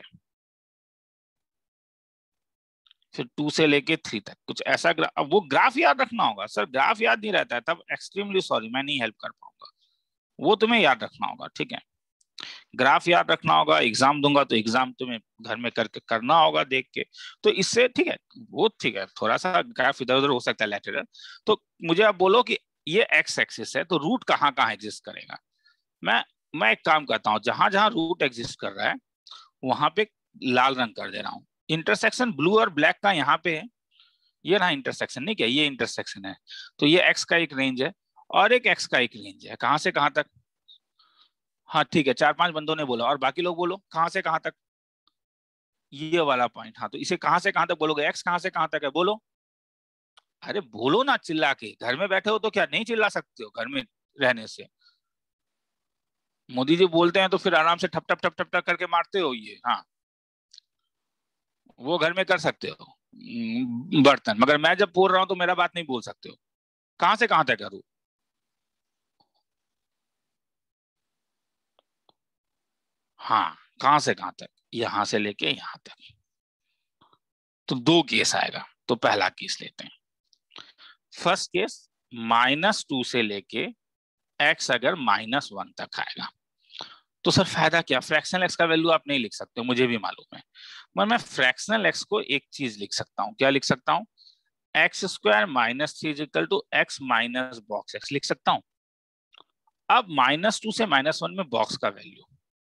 फिर 2 से लेके 3 तक, कुछ ऐसा ग्राफ। अब वो ग्राफ याद रखना होगा। सर ग्राफ याद नहीं रहता है तब एक्सट्रीमली सॉरी, मैं नहीं हेल्प कर पाऊंगा, वो तुम्हें याद रखना होगा, ठीक है। ग्राफ याद रखना होगा, एग्जाम दूंगा तो एग्जाम तुम्हें घर में करके करना होगा देख के। तो इससे ठीक है, वो ठीक है, थोड़ा सा ग्राफ इधर उधर हो सकता है लैटेरल। तो मुझे आप बोलो कि ये एक्स एक्सिस है, तो रूट कहाँ कहाँ एग्जिस्ट करेगा। मैं मैं एक काम करता हूँ, जहां जहां रूट एग्जिस्ट कर रहा है वहां पे लाल रंग कर दे रहा हूँ। इंटरसेक्शन ब्लू और ब्लैक का यहाँ पे है, ये ना इंटरसेक्शन, नहीं क्या, ये इंटरसेक्शन है। तो ये एक्स का एक रेंज है और एक एक्स का एक रेंज है, कहां से कहां तक। हाँ ठीक है, 4-5 बंदों ने बोला, और बाकी लोग बोलो कहां से कहां तक। ये वाला पॉइंट, हाँ, तो इसे कहां से कहां तक बोलोगे, एक्स कहां से कहां तक है बोलो। अरे बोलो ना चिल्ला के, घर में बैठे हो तो क्या नहीं चिल्ला सकते हो घर में रहने से। मोदी जी बोलते हैं तो फिर आराम से ठप ठप ठप ठप ठप करके मारते हो ये, हाँ, वो घर में कर सकते हो बर्तन, मगर मैं जब बोल रहा हूं तो मेरा बात नहीं बोल सकते हो। कहां से कहां तक करूं। हाँ, कहां से कहां तक, यहां से लेके यहां तक। तो 2 केस आएगा, तो पहला केस लेते हैं। फर्स्ट केस, -2 से लेके x अगर -1 तक आएगा, तो सर फायदा क्या, फ्रैक्शनल एक्स का वैल्यू आप नहीं लिख सकते, मुझे भी मालूम है, मगर मैं फ्रैक्शनल एक्स को एक चीज लिख सकता हूँ, क्या लिख सकता हूँ, x square minus 3 is equal to x minus box x लिख सकता हूँ। अब -2 से -1 में बॉक्स का वैल्यू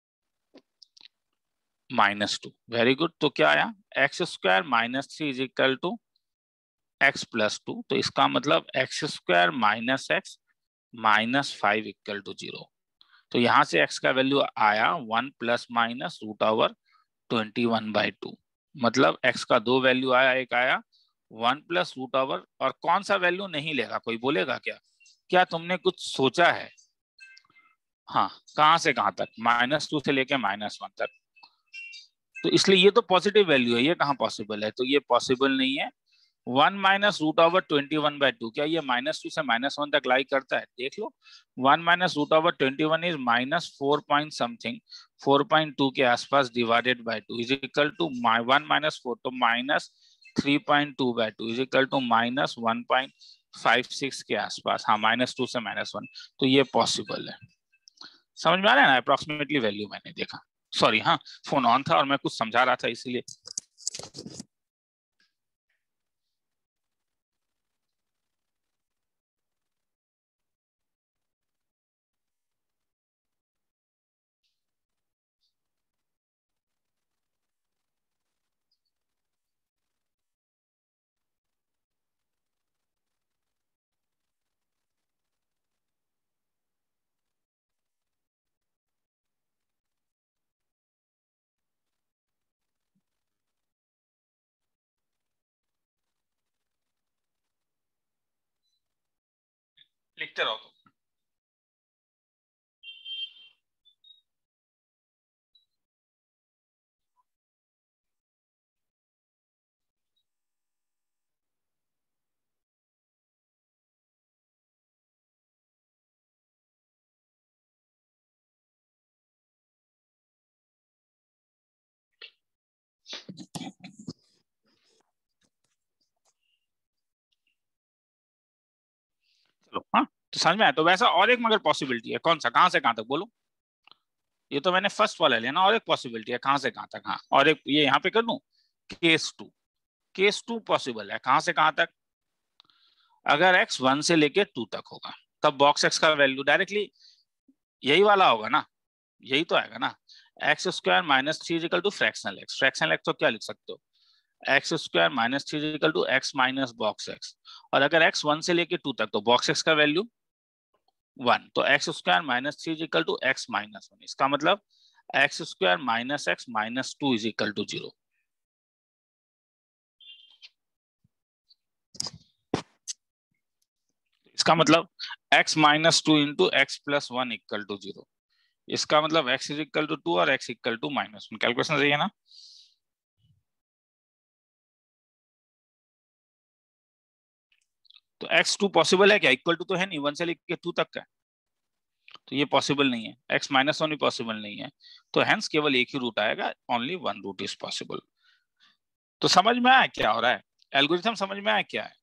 -2, वेरी गुड, तो क्या आया, x square minus 3 is equal to x plus 2, तो इसका मतलब x square minus x minus 5 equal to 0। तो यहां से x का वैल्यू आया 1 प्लस माइनस रूट ओवर 21/2, मतलब x का दो वैल्यू आया, एक आया 1 प्लस रूट ओवर, और कौन सा वैल्यू नहीं लेगा, कोई बोलेगा क्या, क्या तुमने कुछ सोचा है, हाँ, कहां से कहां तक, -2 से लेके -1 तक, तो इसलिए ये तो पॉजिटिव वैल्यू है, ये कहाँ पॉसिबल है, तो ये पॉसिबल नहीं है। 1 माइनस रूट ओवर 21/2, क्या ये -2 से -1 तक लाई करता है, देख लो, 1 minus root over 21 is -4 point something, 4.2 के आसपास divided by 2 is equal to 1 minus 4, तो -3.2/2 इज इक्वल टू -1.56 के आसपास, हाँ, -2 से -1, तो ये पॉसिबल है। समझ में आ रहा है ना, अप्रोक्सीमेटली वैल्यू मैंने देखा, सॉरी, हाँ, फोन ऑन था और मैं कुछ समझा रहा था इसीलिए। लिखते रहो तो। चलो, हाँ, तो समझ में आया, तो वैसा और एक मगर पॉसिबिलिटी है, कौन सा, कहां से कहां तक बोलो, ये तो मैंने फर्स्ट वाला लिया ना, और एक पॉसिबिलिटी है, कहां से कहां तक, हाँ, और एक ये यहाँ पे कर दूं, केस 2, केस 2 पॉसिबल है, कहां से कहां तक, अगर x 1 से लेके 2 तक होगा, तब बॉक्स x का वैल्यू डायरेक्टली यही वाला होगा ना, यही तो आएगा ना, x square minus 3 equal to fractional x, fractional x तो क्या लिख सकते हो, x square minus 3 equal to x minus box x, और अगर एक्स 1 से लेके 2 तक, तो बॉक्स एक्स का वैल्यू 1, तो x square minus 3 equal to x minus 1, इसका मतलब x square minus x minus 2 is equal to 0। इसका मतलब x minus 2 into x plus 1 equal to 0, इसका मतलब x इज इक्वल टू 2 और x इक्वल टू -1, कैलकुलेशन सही है ना। तो x2 पॉसिबल है क्या, इक्वल टू तो है नहीं, 1 से लेके 2 तक का, तो ये पॉसिबल नहीं है, x -1 भी पॉसिबल नहीं है, तो हेंस केवल एक ही रूट आएगा, only one root is possible. तो समझ में आया क्या हो रहा है, एल्गोरिथम समझ में आया क्या है,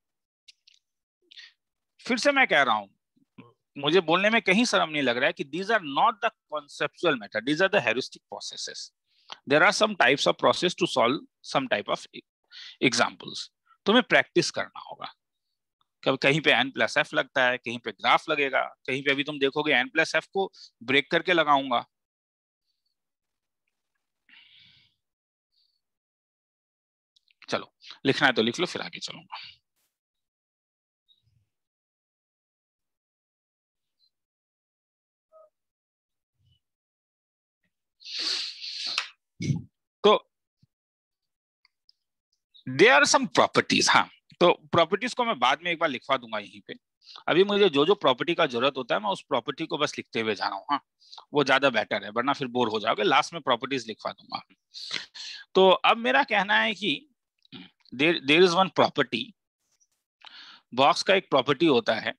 फिर से मैं कह रहा हूं, मुझे बोलने में कहीं शर्म नहीं लग रहा है कि these are not the conceptual method, these are the heuristic processes, there are some types of process to solve some type of examples, तुम्हें प्रैक्टिस करना होगा, कभी कहीं पे n+f लगता है, कहीं पे ग्राफ लगेगा, कहीं पे अभी तुम देखोगे n+f को ब्रेक करके लगाऊंगा, चलो लिखना है तो लिख लो, फिर आगे चलूंगा। तो दे आर सम प्रॉपर्टीज, हाँ, तो प्रॉपर्टीज को मैं बाद में एक बार लिखवा दूंगा यहीं पे, अभी मुझे जो जो प्रॉपर्टी का जरूरत होता है मैं उस प्रॉपर्टी को बस लिखते हुए जा रहा हूँ, हाँ, वो ज्यादा बेटर है, वरना फिर बोर हो जाओगे, लास्ट में प्रॉपर्टीज लिखवा दूंगा। तो अब मेरा कहना है कि there is one property, box का एक प्रॉपर्टी होता है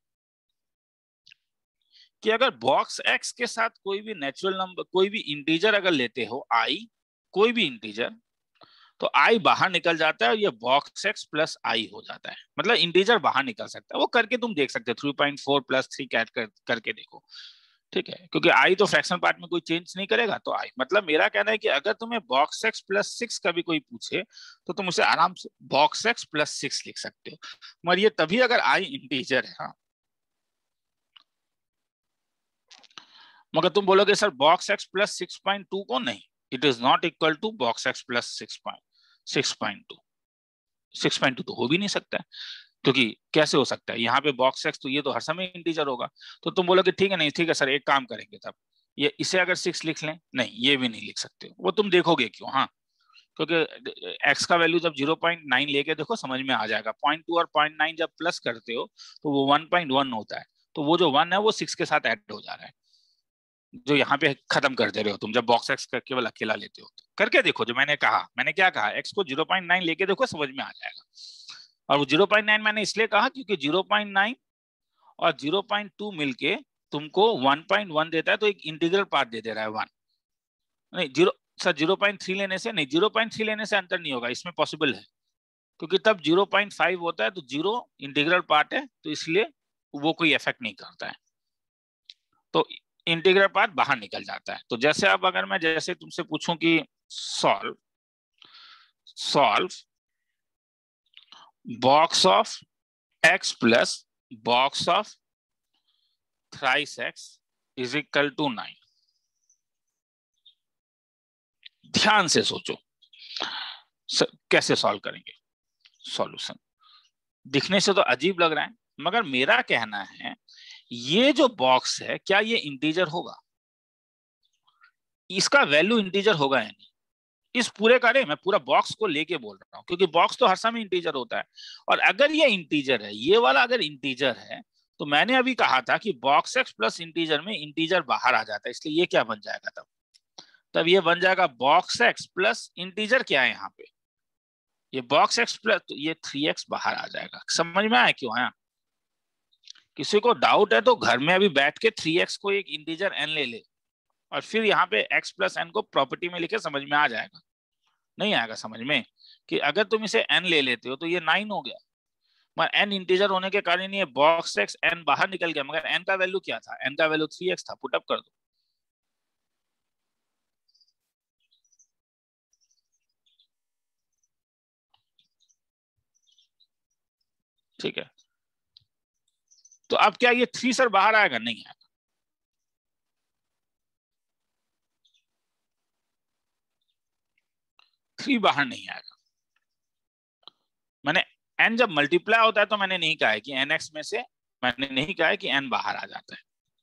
कि अगर बॉक्स एक्स के साथ कोई भी नेचुरल नंबर, कोई भी इंटीजर अगर लेते हो आई, कोई भी इंटीजर, तो आई बाहर निकल जाता है और ये बॉक्स एक्स प्लस आई हो जाता है, मतलब इंटीजर बाहर निकल सकता है, वो करके तुम देख सकते हो, 3.4 + 3 करके देखो, ठीक है, क्योंकि आई तो फ्रैक्शन पार्ट में कोई चेंज नहीं करेगा, तो आई मतलब मेरा कहना है कि अगर तुम्हें बॉक्स एक्स प्लस सिक्स का भी कोई पूछे तो तुम उसे आराम से बॉक्स एक्स प्लस सिक्स लिख सकते हो, मगर ये तभी अगर आई इंटीजर है। हाँ, मगर तुम बोलोगे सर बॉक्स एक्स प्लस 6.2 को नहीं, it is not equal to box x plus 6.2। 6.2 तो हो भी नहीं सकता है, क्योंकि कैसे हो सकता है, यहाँ पे बॉक्स एक्स तो ये तो हर समय इंटीजर होगा। तो तुम बोलोगे ठीक है, नहीं ठीक है सर, एक काम करेंगे तब ये इसे अगर 6 लिख लें, नहीं ये भी नहीं लिख सकते हो, वो तुम देखोगे क्यों। हाँ, क्योंकि एक्स का वैल्यू जब 0.9 लेके देखो समझ में आ जाएगा, 0.2 और 0.9 जब प्लस करते हो तो वो 1.1 होता है, तो वो जो 1 है वो 6 के साथ ऐड हो जा रहा है, जो यहाँ पे खत्म कर दे रहे हो तुम जब बॉक्स एक्स का केवल अकेला लेते हो। तो करके देखो, जो मैंने कहा, मैंने क्या कहा, एक्स को 0.9 लेके देखो समझ में आ जाएगा। और वो 0.9 मैंने इसलिए कहा क्योंकि 0.9 और 0.2 मिलके तुमको 1.1 देता है, तो एक इंटीग्रल पार्ट दे दे रहा है 1। नहीं जीरो सर, 0.3 लेने से नहीं, 0.3 लेने से अंतर नहीं होगा, इसमें पॉसिबल है, क्योंकि तब 0.5 होता है तो जीरो इंटीग्रल पार्ट है, तो इसलिए वो कोई इफेक्ट नहीं करता है, तो इंटीग्रल पार्ट बाहर निकल जाता है। तो जैसे अब अगर मैं जैसे तुमसे पूछूं कि solve solve box of x plus box of thrice x is equal to 9, ध्यान से सोचो कैसे सॉल्व करेंगे। सॉल्यूशन दिखने से तो अजीब लग रहा है, मगर मेरा कहना है ये जो बॉक्स है क्या ये इंटीजर होगा, इसका वैल्यू इंटीजर होगा या नहीं, इस पूरे का मैं पूरा बॉक्स को लेके बोल रहा हूं, क्योंकि बॉक्स तो हर समय इंटीजर होता है। और अगर ये इंटीजर है, ये वाला अगर इंटीजर है, तो मैंने अभी कहा था कि बॉक्स एक्स प्लस इंटीजर में इंटीजर बाहर आ जाता है, इसलिए ये क्या बन जाएगा तब, तब ये बन जाएगा बॉक्स एक्स प्लस इंटीजर क्या है यहाँ पे, ये बॉक्स एक्स प्लस, तो ये 3x बाहर आ जाएगा। समझ में आया क्यों आया? किसी को डाउट है तो घर में अभी बैठ के 3x को एक इंटीजर n ले ले और फिर यहाँ पे x प्लस एन को प्रॉपर्टी में लिखे, समझ में आ जाएगा। नहीं आएगा समझ में कि अगर तुम इसे n ले लेते हो तो ये 9 हो गया, मगर n इंटीजर होने के कारण ये बॉक्स एक्स n बाहर निकल गया, मगर n का वैल्यू क्या था, n का वैल्यू 3x था, पुट अप कर दो। ठीक है, तो अब क्या ये 3 सर बाहर आएगा? नहीं आएगा, 3 बाहर नहीं आएगा। मैंने n जब मल्टीप्लाई होता है तो मैंने नहीं कहा है कि nx में से, मैंने नहीं कहा है कि n बाहर आ जाता है।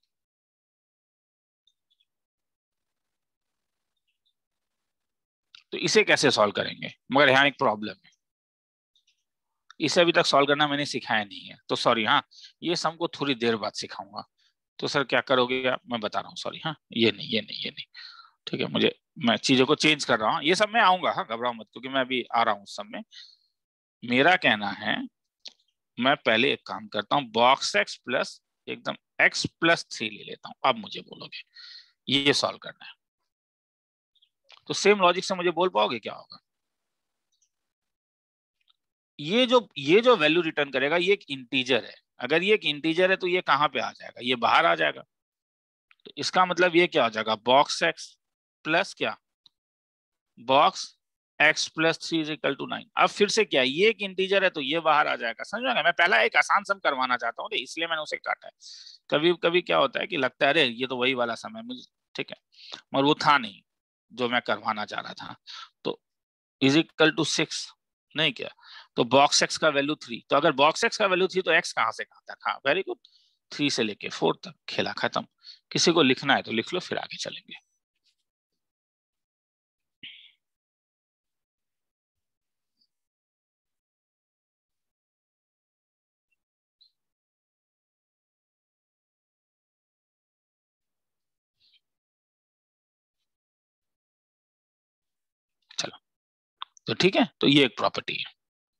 तो इसे कैसे सॉल्व करेंगे, मगर यहाँ एक प्रॉब्लम है, इसे अभी तक सॉल्व करना मैंने सिखाया नहीं है, तो सॉरी। हाँ, ये सम को थोड़ी देर बाद सिखाऊंगा, तो सर क्या करोगे आप, मैं बता रहा हूँ, सॉरी। हाँ, ये नहीं ये नहीं ये नहीं, ठीक है, मुझे, मैं चीजों को चेंज कर रहा हूँ, ये सब मैं आऊंगा, हाँ घबराओ मत, क्योंकि मैं अभी आ रहा हूँ उस सब में। मेरा कहना है मैं पहले एक काम करता हूँ, बॉक्स एक्स प्लस एकदम x प्लस 3 ले लेता हूँ, अब मुझे बोलोगे ये सॉल्व करना है, तो सेम लॉजिक से मुझे बोल पाओगे क्या होगा। ये जो वैल्यू रिटर्न करेगा ये एक इंटीजर है, अगर ये एक इंटीजर है तो ये कहाँ पे आ जाएगा, ये बाहर आ जाएगा, तो इसका मतलब ये क्या हो जाएगा, बॉक्स एक्स प्लस क्या, box x plus 3 is equal to 9। अब फिर से क्या, ये एक इंटीजर है तो ये बाहर आ जाएगा, समझ में? मैं पहला एक आसान सम करवाना चाहता हूँ, इसलिए मैंने उसे काटा है। कभी कभी क्या होता है कि लगता है अरे ये तो वही वाला सम है मुझे, ठीक है, मगर वो था नहीं जो मैं करवाना चाह रहा था। तो इज इक्वल टू 6, नहीं क्या, तो बॉक्स एक्स का वैल्यू 3, तो अगर बॉक्स एक्स का वैल्यू 3 तो एक्स कहाँ से कहाँ तक, हाँ वेरी गुड, 3 से लेके 4 तक, खेला खत्म। किसी को लिखना है तो लिख लो, फिर आगे चलेंगे। चलो, तो ठीक है, तो ये एक प्रॉपर्टी है।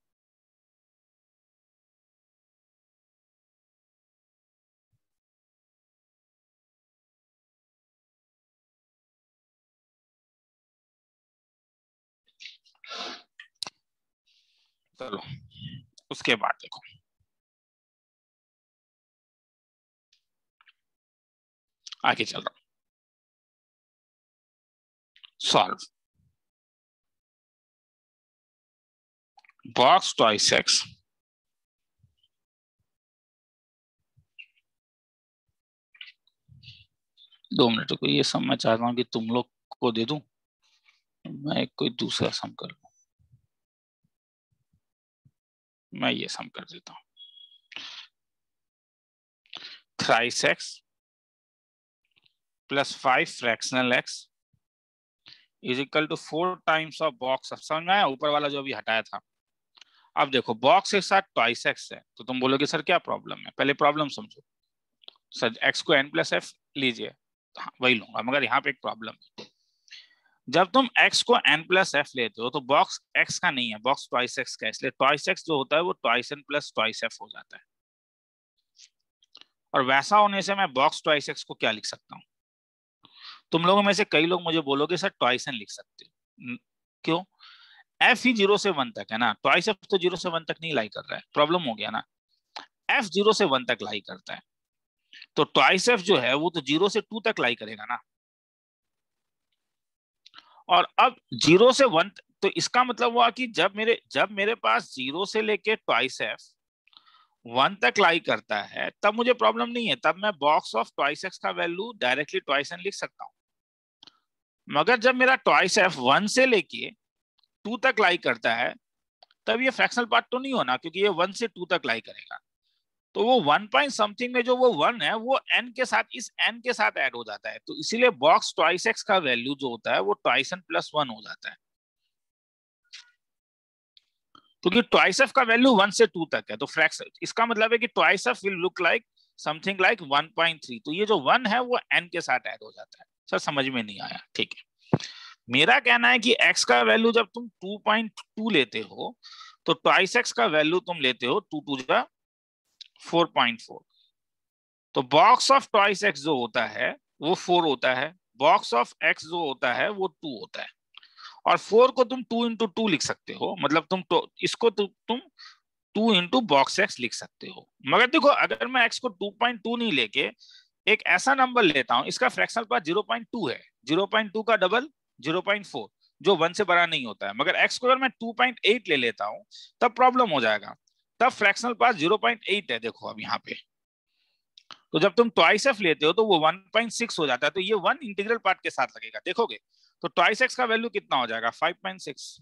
चलो, उसके बाद देखो, आगे चल रहा हूं, solve box twice x. 2 minute को, ये सम मैं चाहता हूँ कि तुम लोग को दे दूं, मैं कोई दूसरा सम कर लूं। मैं ये सम कर देता हूँ, thrice x plus 5 fractional x is equal to 4 times of box. समझ में आया ऊपर वाला जो अभी हटाया था। अब देखो बॉक्स के साथ ट्वाइस एक्स है, तो तुम बोलोगे सर क्या प्रॉब्लम है, पहले प्रॉब्लम समझो। सर एक्स को n प्लस एफ लीजिए, हाँ, वही लूंगा, मगर यहाँ पे एक प्रॉब्लम है। जब तुम x को n प्लस एफ लेते हो तो बॉक्स x का नहीं है, बॉक्स ट्वाइस एक्स का, इसलिए ट्वाइस एक्स जो होता है वो twice n plus twice f हो जाता है। और वैसा होने से मैं बॉक्स ट्वाइस एक्स को क्या लिख सकता हूँ? तुम लोगों में से कई लोग मुझे बोलोगे सर ट्वाइस n लिख सकते हो, क्यों? एफ ही 0 से 1 तक है ना, ट्वाइस एफ तो 0 से 1 तक नहीं लाई कर रहा है, प्रॉब्लम हो गया ना। एफ 0 से 1 तक लाई करता है, तो ट्वाइस एफ जो है वो तो 0 से 2 तक लाई करेगा ना। और अब 0 से 1, तो इसका मतलब हुआ कि जब मेरे पास 0 से लेके ट्वाइस एफ 1 तक लाई करता है, तब मुझे प्रॉब्लम नहीं है, तब मैं बॉक्स ऑफ ट्वाइस एक्स का वैल्यू डायरेक्टली ट्वाइस एन लिख सकता हूं। मगर जब मेरा ट्वाइस एफ 1 से लेके 2 तक लाई करता है, तब ये फ्रैक्शनल पार्ट तो नहीं होना, क्योंकि ये 1 से 2 तक लाई करेगा। तो वो 1 पॉइंट समथिंग में जो वो 1 है वो n के साथ, इस n के साथ ऐड हो जाता है, तो इसीलिए बॉक्स ट्वाइस एक्स का वैल्यू जो होता है वो ट्वाइस n प्लस 1 हो जाता है, क्योंकि ट्वाइस एफ का वैल्यू 1 से 2 तक है। तो फ्रैक्शन, इसका मतलब है कि twice f will look like something like 1.3, तो ये जो 1 है वो n के साथ ऐड हो जाता है। सर समझ में नहीं आया, ठीक है। मेरा कहना है कि x का वैल्यू जब तुम 2.2 लेते हो, तो ट्वाइस एक्स का वैल्यू तुम लेते हो 2 टू द 4.4, तो बॉक्स ऑफ ट्वाइस एक्स जो होता है वो 4 होता है, बॉक्स ऑफ x जो होता है वो 2 होता है। और 4 को तुम 2 into 2 लिख सकते हो, मतलब तुम तो इसको तुम 2 into बॉक्स एक्स लिख सकते हो। मगर देखो अगर मैं x को 2.2 नहीं लेके एक ऐसा नंबर लेता हूं, इसका फ्रैक्शनल पार्ट 0.2 है, 0.2 का डबल 0.4, जो 1 से बड़ा नहीं होता है। मगर x को अगर मैं 2.8 ले लेता हूं तब प्रॉब्लम हो जाएगा, तब फ्रैक्शनल पार्ट 0.8 है। देखो अब यहाँ पे, तो जब तुम ट्वाइस एफ लेते हो तो वो 1.6 हो जाता है, तो ये 1 इंटीग्रल पार्ट के साथ लगेगा, देखोगे तो ट्वाइस एक्स का वैल्यू कितना हो जाएगा 5.6,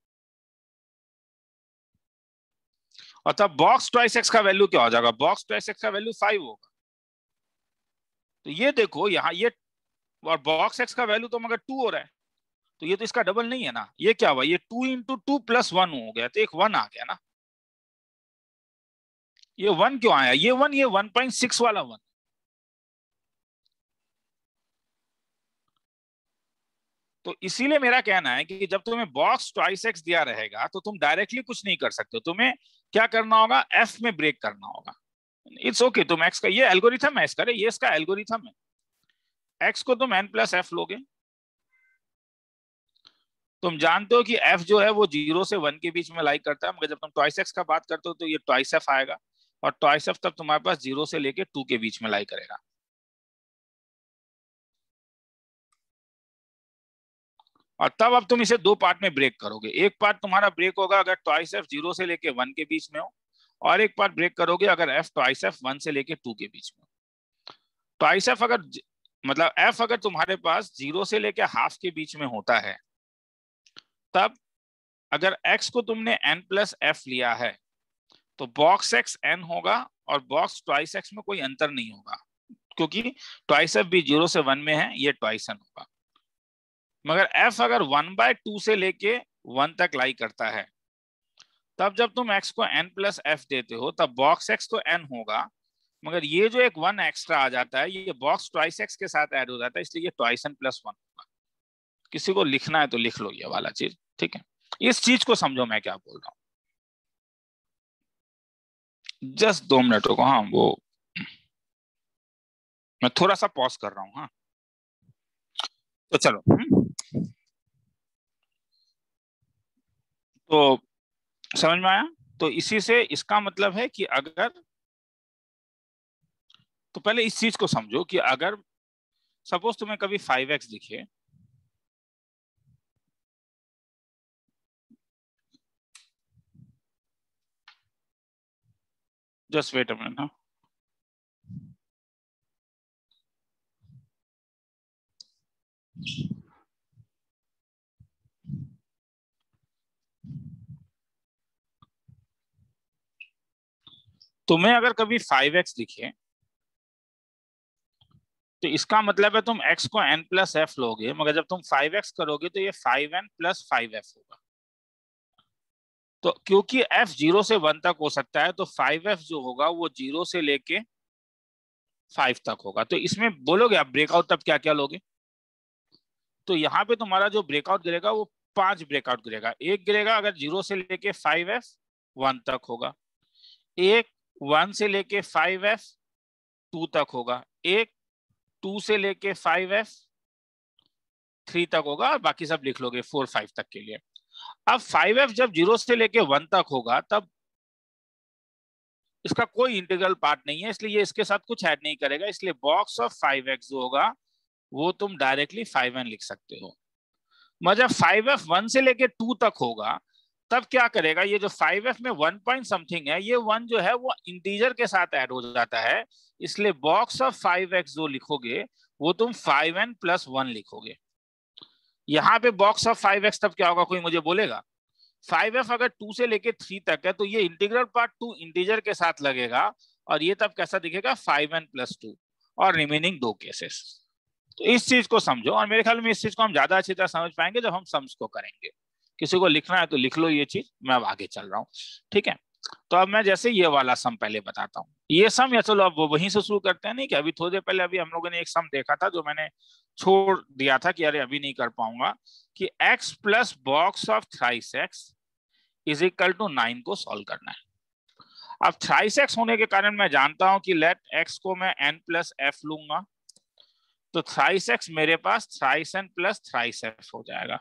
और तब बॉक्स ट्वाइस एक्स का वैल्यू क्या हो जाएगा, बॉक्स ट्वाइस एक्स का वैल्यू 5 होगा। तो ये देखो यहाँ ये, और बॉक्स एक्स का वैल्यू तो मगर 2 हो रहा है, तो ये तो इसका डबल नहीं है ना, ये क्या हुआ, ये 2 into 2 प्लस 1 हो गया, तो एक 1 आ गया ना। ये 1 क्यों आया, ये 1, ये 1.6 वाला 1। तो इसीलिए मेरा कहना है कि जब तुम्हें बॉक्स ट्वाइस एक्स दिया रहेगा तो तुम डायरेक्टली कुछ नहीं कर सकते, तुम्हें क्या करना होगा, एफ में ब्रेक करना होगा। इट्स ओके, तुम एक्स का ये एल्गोरिथम है इसका, ये इसका एल्गोरिथम है। एक्स को तुम एन प्लस एफ लोगे, तुम जानते हो कि एफ जो है वो 0 से 1 के बीच में लाइक करता है, मगर जब तुम ट्वाइस एक्स का बात करते हो तो ये ट्वाइस एफ आएगा, और ट्वाइस एफ तब तुम्हारे पास 0 से लेके 2 के बीच में लाइक करेगा। और तब अब तुम इसे 2 पार्ट में ब्रेक करोगे, एक पार्ट तुम्हारा ब्रेक होगा अगर ट्वाइस एफ 0 से लेके 1 के बीच में हो, और एक पार्ट ब्रेक करोगे अगर एफ ट्वाइस एफ 1 से लेके 2 के बीच में। ट्वाइस एफ अगर, मतलब एफ अगर तुम्हारे पास 0 से लेके ½ के बीच में होता है, तब अगर x को तुमने n प्लस एफ लिया है तो बॉक्स एक्स n होगा, और बॉक्स ट्वाइस एक्स में कोई अंतर नहीं होगा, क्योंकि ट्वाइस एफ भी 0 से 1 में है, ये ट्वाइस n होगा। मगर f अगर 1/2 से लेके 1 तक लाई करता है, तब जब तुम x को n प्लस एफ देते हो तब बॉक्स x तो n होगा, मगर ये जो एक 1 एक्स्ट्रा आ जाता है ये बॉक्स ट्वाइस एक्स के साथ ऐड हो जाता है, इसलिए ये ट्वाइस n प्लस 1 होगा। किसी को लिखना है तो लिख लो ये वाला चीज, ठीक है। इस चीज को समझो मैं क्या बोल रहा हूँ, जस्ट 2 मिनट रुको। हाँ वो मैं थोड़ा सा पॉज कर रहा हूँ, हाँ तो चलो। तो समझ में आया, तो इसी से इसका मतलब है कि अगर, तो पहले इस चीज को समझो कि अगर सपोज तुम्हें कभी 5x दिखे, जस्ट वेट अ मिनट ना, तुम्हें अगर कभी 5x दिखे तो इसका मतलब है तुम x को n प्लस एफ लोगे, मगर जब तुम 5x करोगे तो ये 5n प्लस 5f होगा। तो क्योंकि f 0 से 1 तक हो सकता है तो 5f जो होगा वो 0 से लेके 5 तक होगा। तो इसमें बोलोगे आप ब्रेकआउट तब क्या क्या लोगे, तो यहाँ पे तुम्हारा जो ब्रेकआउट गिरेगा वो 5 ब्रेकआउट गिरेगा। एक गिरेगा अगर 0 से लेके 5f 1 तक होगा, एक 1 से लेके 5f 2 तक होगा, एक 2 से लेके 5f 3 तक होगा, और बाकी सब लिख लोगे 4 5 तक के लिए। अब 5f जब 0 से लेके 1 तक होगा तब इसका कोई इंटीग्रल पार्ट नहीं है, इसलिए ये इसके साथ कुछ ऐड नहीं करेगा, इसलिए बॉक्स ऑफ 5x जो होगा वो तुम डायरेक्टली 5n लिख सकते हो। मगर जब 5f 1 से लेके 2 तक होगा तब क्या करेगा, ये जो 5f में 1 पॉइंट समथिंग है, ये 1 जो है वो इंटीजर के साथ ऐड हो जाता है, इसलिए बॉक्स ऑफ 5x जो लिखोगे वो तुम 5n प्लस 1 लिखोगे। यहाँ पे बॉक्स ऑफ 5x तब क्या होगा, कोई मुझे बोलेगा? 5f अगर 2 से लेके 3 तक है तो ये इंटीग्रल पार्ट 2 इंटीजर के साथ लगेगा, और ये तब कैसा दिखेगा 5n प्लस 2, और रिमेनिंग 2 केसेस। तो इस चीज को समझो, और मेरे ख्याल में इस चीज को हम ज्यादा अच्छी तरह समझ पाएंगे जब हम सम्स को करेंगे। किसी को लिखना है तो लिख लो ये चीज, मैं अब आगे चल रहा हूँ, ठीक है। तो अब मैं जैसे ये वाला सम पहले बताता हूँ, ये सम, या चलो अब वहीं से शुरू करते हैं। नहीं कि अभी थोड़ी देर पहले अभी हम लोगों ने एक सम देखा था जो मैंने छोड़ दिया था कि अरे अभी नहीं कर पाऊंगा, कि x plus box of thrice x is equal to 9 को सॉल्व करना है। अब थ्राइस x होने के कारण मैं जानता हूं कि लेट x को मैं n प्लस एफ लूंगा, तो थ्राइस x मेरे पास thrice n plus thrice f हो जाएगा।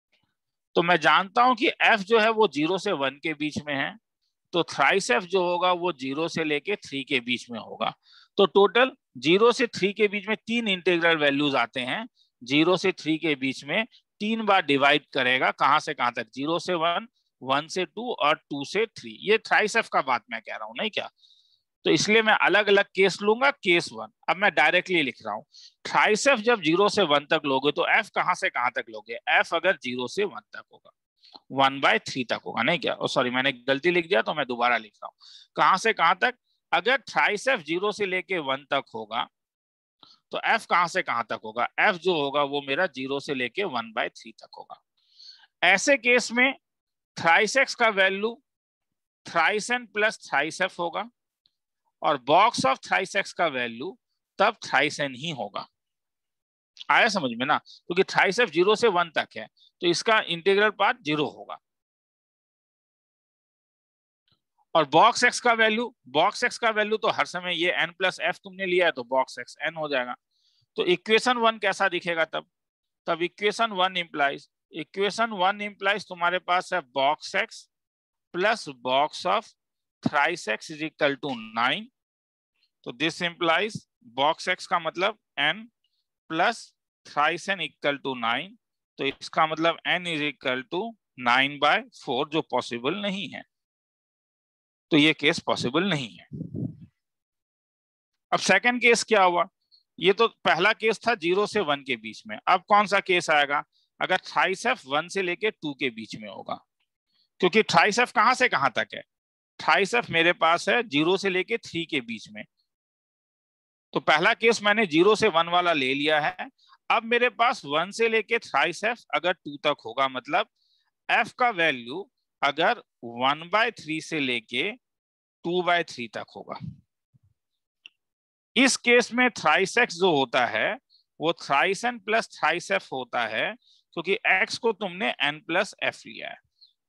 तो मैं जानता हूं कि f जो है वो 0 से 1 के बीच में है, तो थ्राइस f जो होगा वो 0 से लेके 3 के बीच में होगा। तो टोटल 0 से 3 के बीच में 3 इंटीग्रल वैल्यूज आते हैं, 0 से 3 के बीच में 3 बार डिवाइड करेगा, कहां से कहां तक, 0 से 1, 1 से 2 और 2 से 3। ये थ्राइस f का बात मैं कह रहा हूं, नहीं क्या? तो इसलिए मैं अलग अलग केस लूंगा, केस 1। अब मैं डायरेक्टली लिख रहा हूं, थ्राइस f जब 0 से 1 तक लोगे तो f कहां से कहां तक लोगे, f अगर 0 से 1 तक होगा 1/3 तक होगा, नहीं क्या? सॉरी मैंने गलती लिख दिया तो मैं दोबारा लिख रहा हूं, कहां से कहां तक, अगर थ्राइस f 0 से लेके 1 तक होगा तो f कहां से कहां तक होगा, f जो होगा वो मेरा 0 से लेके 1/3 तक होगा। ऐसे केस में थ्राइस x का value thrice n plus thrice f होगा, और बॉक्स ऑफ थ्राइस x का वैल्यू तब थ्राइस n ही होगा। आया समझ में ना? क्योंकि थ्राइस f 0 से 1 तक है तो इसका इंटीग्रल पार्ट 0 होगा, और बॉक्स x का वैल्यू, बॉक्स x का वैल्यू तो हर समय ये n प्लस एफ तुमने लिया है तो बॉक्स x n हो जाएगा। तो इक्वेशन 1 कैसा दिखेगा तब, इक्वेशन 1 इंप्लाइज तुम्हारे पास है box x plus box of thrice x is equal to 9। तो दिस इंप्लाइज बॉक्स x का मतलब n plus thrice n equal to 9, तो इसका मतलब n इज इक्वल टू 9/4, जो पॉसिबल नहीं है। तो ये केस पॉसिबल नहीं है। अब सेकंड केस क्या हुआ, ये तो पहला केस था 0 से 1 के बीच में। अब कौन सा केस आएगा, अगर थ्राइस f 1 से लेके 2 के बीच में होगा, क्योंकि थ्राइस f कहां से कहां तक है, थ्राइस f मेरे पास है 0 से लेके 3 के बीच में। तो पहला केस मैंने 0 से 1 वाला ले लिया है। अब मेरे पास 1 से लेके थ्राइस f अगर 2 तक होगा, मतलब f का वैल्यू अगर 1/3 से लेके 2/3 तक होगा। इस केस में थ्राइस x जो होता है वो thrice n plus thrice f होता है, क्योंकि x को तुमने n प्लस f लिया है।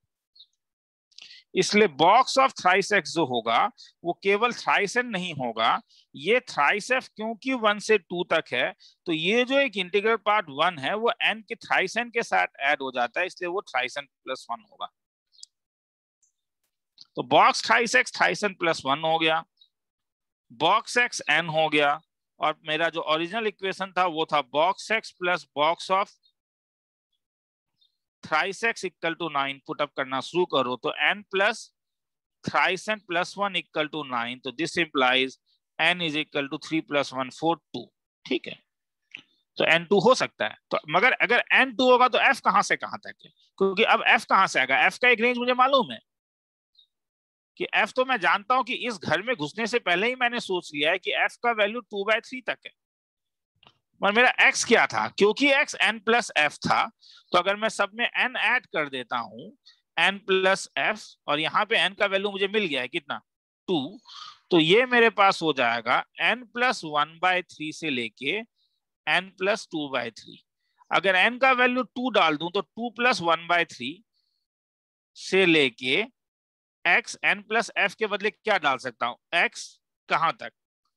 इसलिए बॉक्स ऑफ थ्राइस x जो होगा वो केवल थ्राइस n नहीं होगा, ये थ्राइस f क्योंकि 1 से 2 तक है तो ये जो एक इंटीग्रल पार्ट 1 है वो n के थ्राइस n के साथ ऐड हो जाता है, इसलिए वो थ्राइस n प्लस 1 होगा। तो box thrice x thrice n plus 1 हो गया, बॉक्स x n हो गया, और मेरा जो ओरिजिनल इक्वेशन था वो था box x plus box of thrice x equal to 9। Put up करना शुरू करो तो n plus thrice n plus 1 equal to 9, तो this implies n is equal to 3 plus 1 4 2। ठीक है, तो n2 हो सकता है, तो मगर अगर n2 होगा तो f कहां से कहां तक है, क्योंकि अब f कहां से आएगा, f का एक रेंज मुझे मालूम है कि f तो मैं जानता हूं कि इस घर में घुसने से पहले ही मैंने सोच लिया है कि f का वैल्यू 2/3 तक है। और मेरा x क्या था, क्योंकि x n प्लस f था, तो अगर मैं सब में n ऐड कर देता हूं n प्लस f, और यहाँ पे n का वैल्यू मुझे मिल गया है कितना 2, तो ये मेरे पास हो जाएगा n प्लस 1/3 से लेके n प्लस 2/3। अगर n का वैल्यू 2 डाल दूं तो 2 प्लस 1/3 से लेके x n प्लस f के बदले क्या डाल सकता हूं, x कहां तक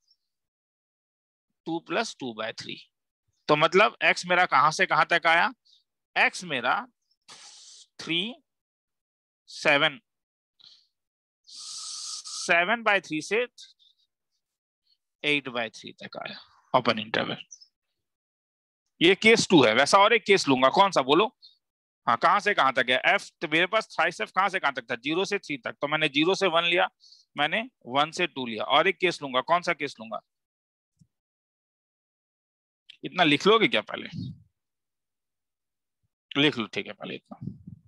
2 प्लस 2/3। तो मतलब x मेरा कहां से कहां तक आया, x मेरा 3 7 7/3 से 8/3 तक आया ओपन इंटरवल। ये केस 2 है। वैसा और एक केस लूंगा, कौन सा बोलो, हाँ कहां से कहां तक है f, तो मेरे पास थ्राइस f कहां से कहां तक था 0 से 3 तक, तो मैंने 0 से 1 लिया, मैंने 1 से 2 लिया। और एक केस लूंगा, कौन सा केस लूंगा, इतना लिख लोगे क्या, पहले लिख लो, ठीक है पहले इतना,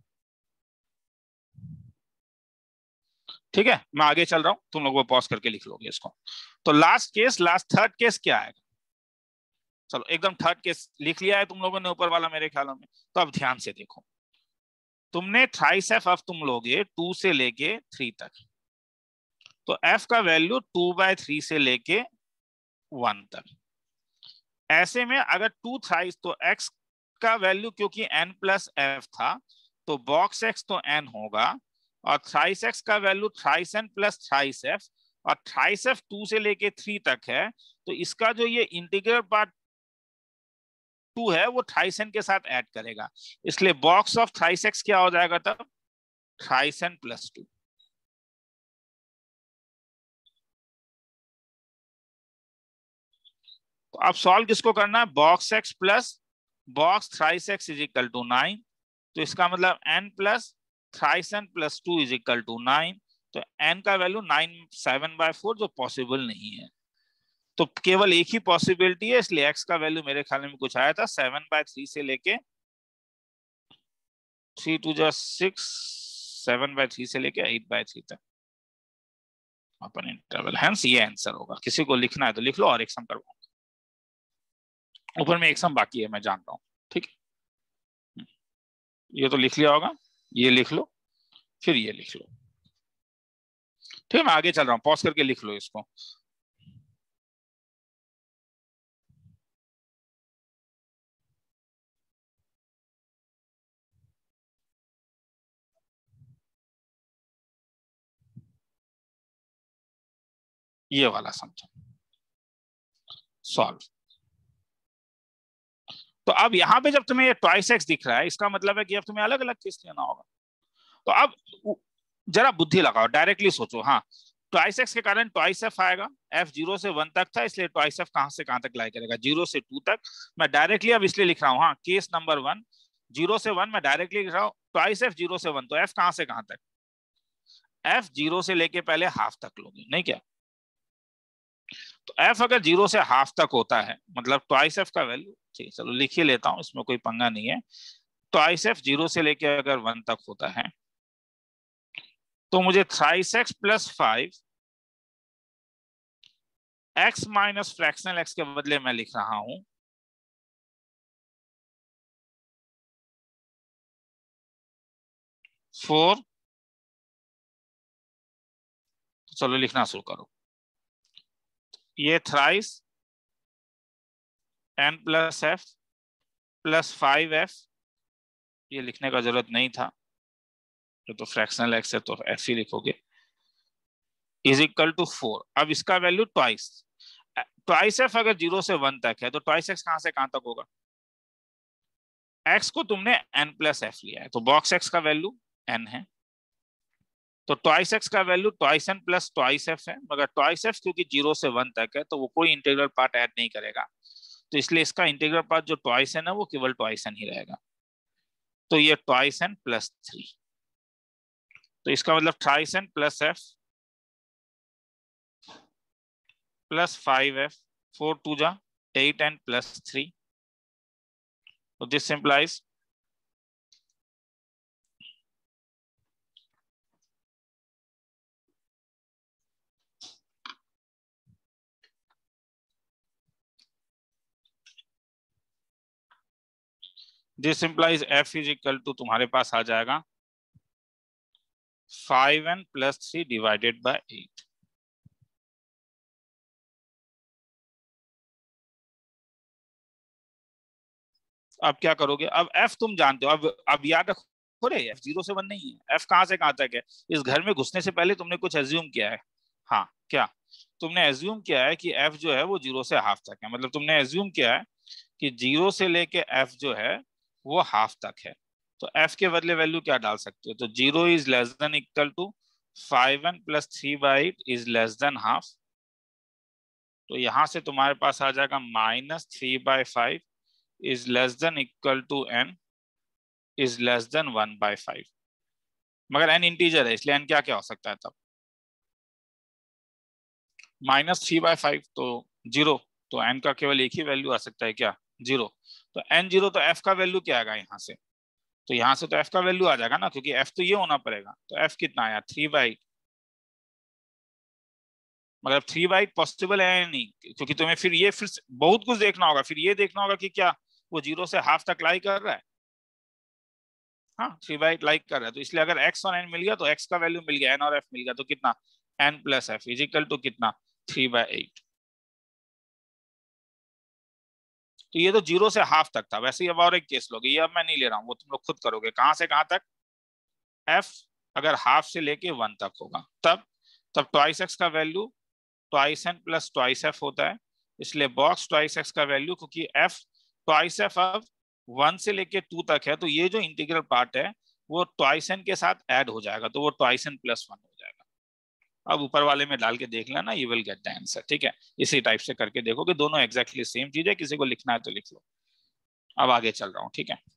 ठीक है मैं आगे चल रहा हूं, तुम लोग पॉज करके लिख लोगे इसको। तो last case, last third case क्या आएगा, चलो एकदम थर्ड केस लिख लिया है तुम लोगों ने ऊपर वाला मेरे ख्यालों में। तो अब ध्यान से देखो, तुमने थ्राइस एफ अब तुम लोगे 2 से लेके 3 तक, तो f का वैल्यू 2/3 से लेके 1 तक। ऐसे में अगर 2 थ्राइस, तो x का वैल्यू क्योंकि n प्लस f था, तो बॉक्स x तो n होगा, और थ्राइस x का value thrice n plus thrice f, और थ्राइस f 2 से लेके 3 तक है, तो इसका जो ये इंटीग्रल पार्ट 2 है वो थ्राइस n के साथ ऐड करेगा, इसलिए बॉक्स ऑफ थ्राइस x क्या हो जाएगा तब, थ्राइस n प्लस 2। तो अब सॉल्व किसको करना है, box x plus box thrice x is equal to 9, तो इसका मतलब n plus thrice n plus 2 is equal to 9, तो n का वैल्यू 9 7/4 जो पॉसिबल नहीं है, तो केवल एक ही पॉसिबिलिटी है, इसलिए x का वैल्यू मेरे ख्याल में कुछ आया था 7/3 से लेके 3 2 जा 6, 7/3 से लेके 8/3 तक अपन इंटरवल, हेंस ये आंसर होगा। किसी को लिखना है तो लिख लो, और एक सम करवाओ, ऊपर में एक सम बाकी है मैं जानता हूँ, ठीक है ये तो लिख लिया होगा, ये लिख लो, फिर ये लिख लो, ठीक है मैं आगे चल रहा हूँ, पॉज करके लिख लो इसको। ये वाला समझो, सॉल्व। तो अब यहाँ पे जब तुम्हें ये ट्वाइस एक्स दिख रहा है, इसका मतलब है कि अब तुम्हें अलग अलग केस लेना होगा। तो अब जरा बुद्धि लगाओ, डायरेक्टली सोचो, हाँ ट्वाइस एक्स के कारण ट्वाइस एफ आएगा, एफ 0 से 1 तक था, इसलिए ट्वाइस एफ कहां से कहां तक लाई करेगा, 0 से 2 तक। मैं डायरेक्टली अब इसलिए लिख रहा हूँ, हाँ केस नंबर 1 0 से 1 मैं डायरेक्टली लिख रहा हूँ, ट्वाइस एफ 0 से 1, तो एफ कहां से कहां तक, एफ 0 से लेके पहले हाफ तक लोगे, नहीं क्या, तो एफ अगर 0 से हाफ तक होता है मतलब ट्वाइस एफ का वैल्यू, ठीक है चलो लिख ही लेता हूं, इसमें कोई पंगा नहीं है। ट्वाइस एफ 0 से लेके अगर 1 तक होता है, तो मुझे thrice x plus 5 x minus fractional x के बदले मैं लिख रहा हूं 4, तो चलो लिखना शुरू करो, ये thrice n plus f plus 5f, ये लिखने का जरूरत नहीं था, तो फ्रैक्शनल एक्स है तो एफ ही लिखोगे, इज इक्वल टू 4। अब इसका वैल्यू ट्वाइस, ट्वाइस एफ अगर 0 से 1 तक है, तो ट्वाइस एक्स कहां से कहां तक होगा, एक्स को तुमने n प्लस एफ लिया है, तो बॉक्स एक्स का वैल्यू n है, तो ट्वाइस एक्स का value twice n plus twice f है, मगर ट्वाइस एफ क्योंकि 0 से 1 तक है तो वो कोई इंटीग्रल पार्ट ऐड नहीं करेगा, तो इसलिए इसका इंटीग्रल पार्ट जो ट्वाइस एन है वो केवल ट्वाइस एन ही रहेगा। तो ये ट्वाइस एन प्लस 3, तो इसका मतलब twice n plus f plus 5f, 4 2 जा 8 n plus 3। So this implies f is equal to तुम्हारे पास आ जाएगा 5n प्लस 3 डिवाइडेड बाय 8। अब क्या करोगे, अब f तुम जानते हो, अब याद रखो रे f 0 से 1 नहीं है, f कहां से कहां तक है। इस घर में घुसने से पहले तुमने कुछ एज्यूम किया है, हाँ क्या तुमने एज्यूम किया है कि f जो है वो 0 से हाफ तक है, मतलब तुमने एज्यूम किया है कि 0 से लेके f जो है वो हाफ तक है। तो f के बदले वैल्यू क्या डाल सकते हो, तो 0 is less than equal to 5n plus 3/8 is less than half. तो यहां से तुम्हारे पास आ जाएगा -3/5 is less than equal to n is less than 1/5। मगर n इंटीजर है इसलिए n क्या क्या हो सकता है तब, -3/5 तो 0, तो n का केवल एक ही वैल्यू आ सकता है क्या, 0। तो n 0, तो f का वैल्यू क्या आएगा यहाँ से, तो यहाँ से तो f का वैल्यू आ जाएगा ना, क्योंकि f तो ये होना पड़ेगा। तो f कितना आया 3/8, मतलब 3/8 पॉसिबल है नहीं, क्योंकि तुम्हें फिर बहुत कुछ देखना होगा, फिर ये देखना होगा कि क्या वो 0 से हाफ तक लाई कर रहा है, हाँ 3/8 लाइक कर रहा है। तो इसलिए अगर x और n मिल गया तो x का वैल्यू मिल गया, n और f मिल गया, तो कितना n plus f is equal to कितना 3/8। तो ये तो 0 से हाफ तक था। वैसे ही अब और एक केस लोगे, ये अब मैं नहीं ले रहा हूँ, वो तुम लोग खुद करोगे, कहां से कहां तक, f अगर हाफ से लेके 1 तक होगा तब ट्वाइस एक्स का value twice n plus twice f होता है, इसलिए बॉक्स ट्वाइस एक्स का वैल्यू, क्योंकि f ट्वाइस एफ अब 1 से लेके 2 तक है, तो ये जो इंटीग्रल पार्ट है वो ट्वाइस एन के साथ ऐड हो जाएगा, तो वो ट्वाइस एन प्लस 1 हो जाएगा। अब ऊपर वाले में डाल के देख लेना, you will get the answer, ठीक है। इसी टाइप से करके देखो कि दोनों एग्जैक्टली सेम चीज है, किसी को लिखना है तो लिख लो। अब आगे चल रहा हूँ, ठीक है।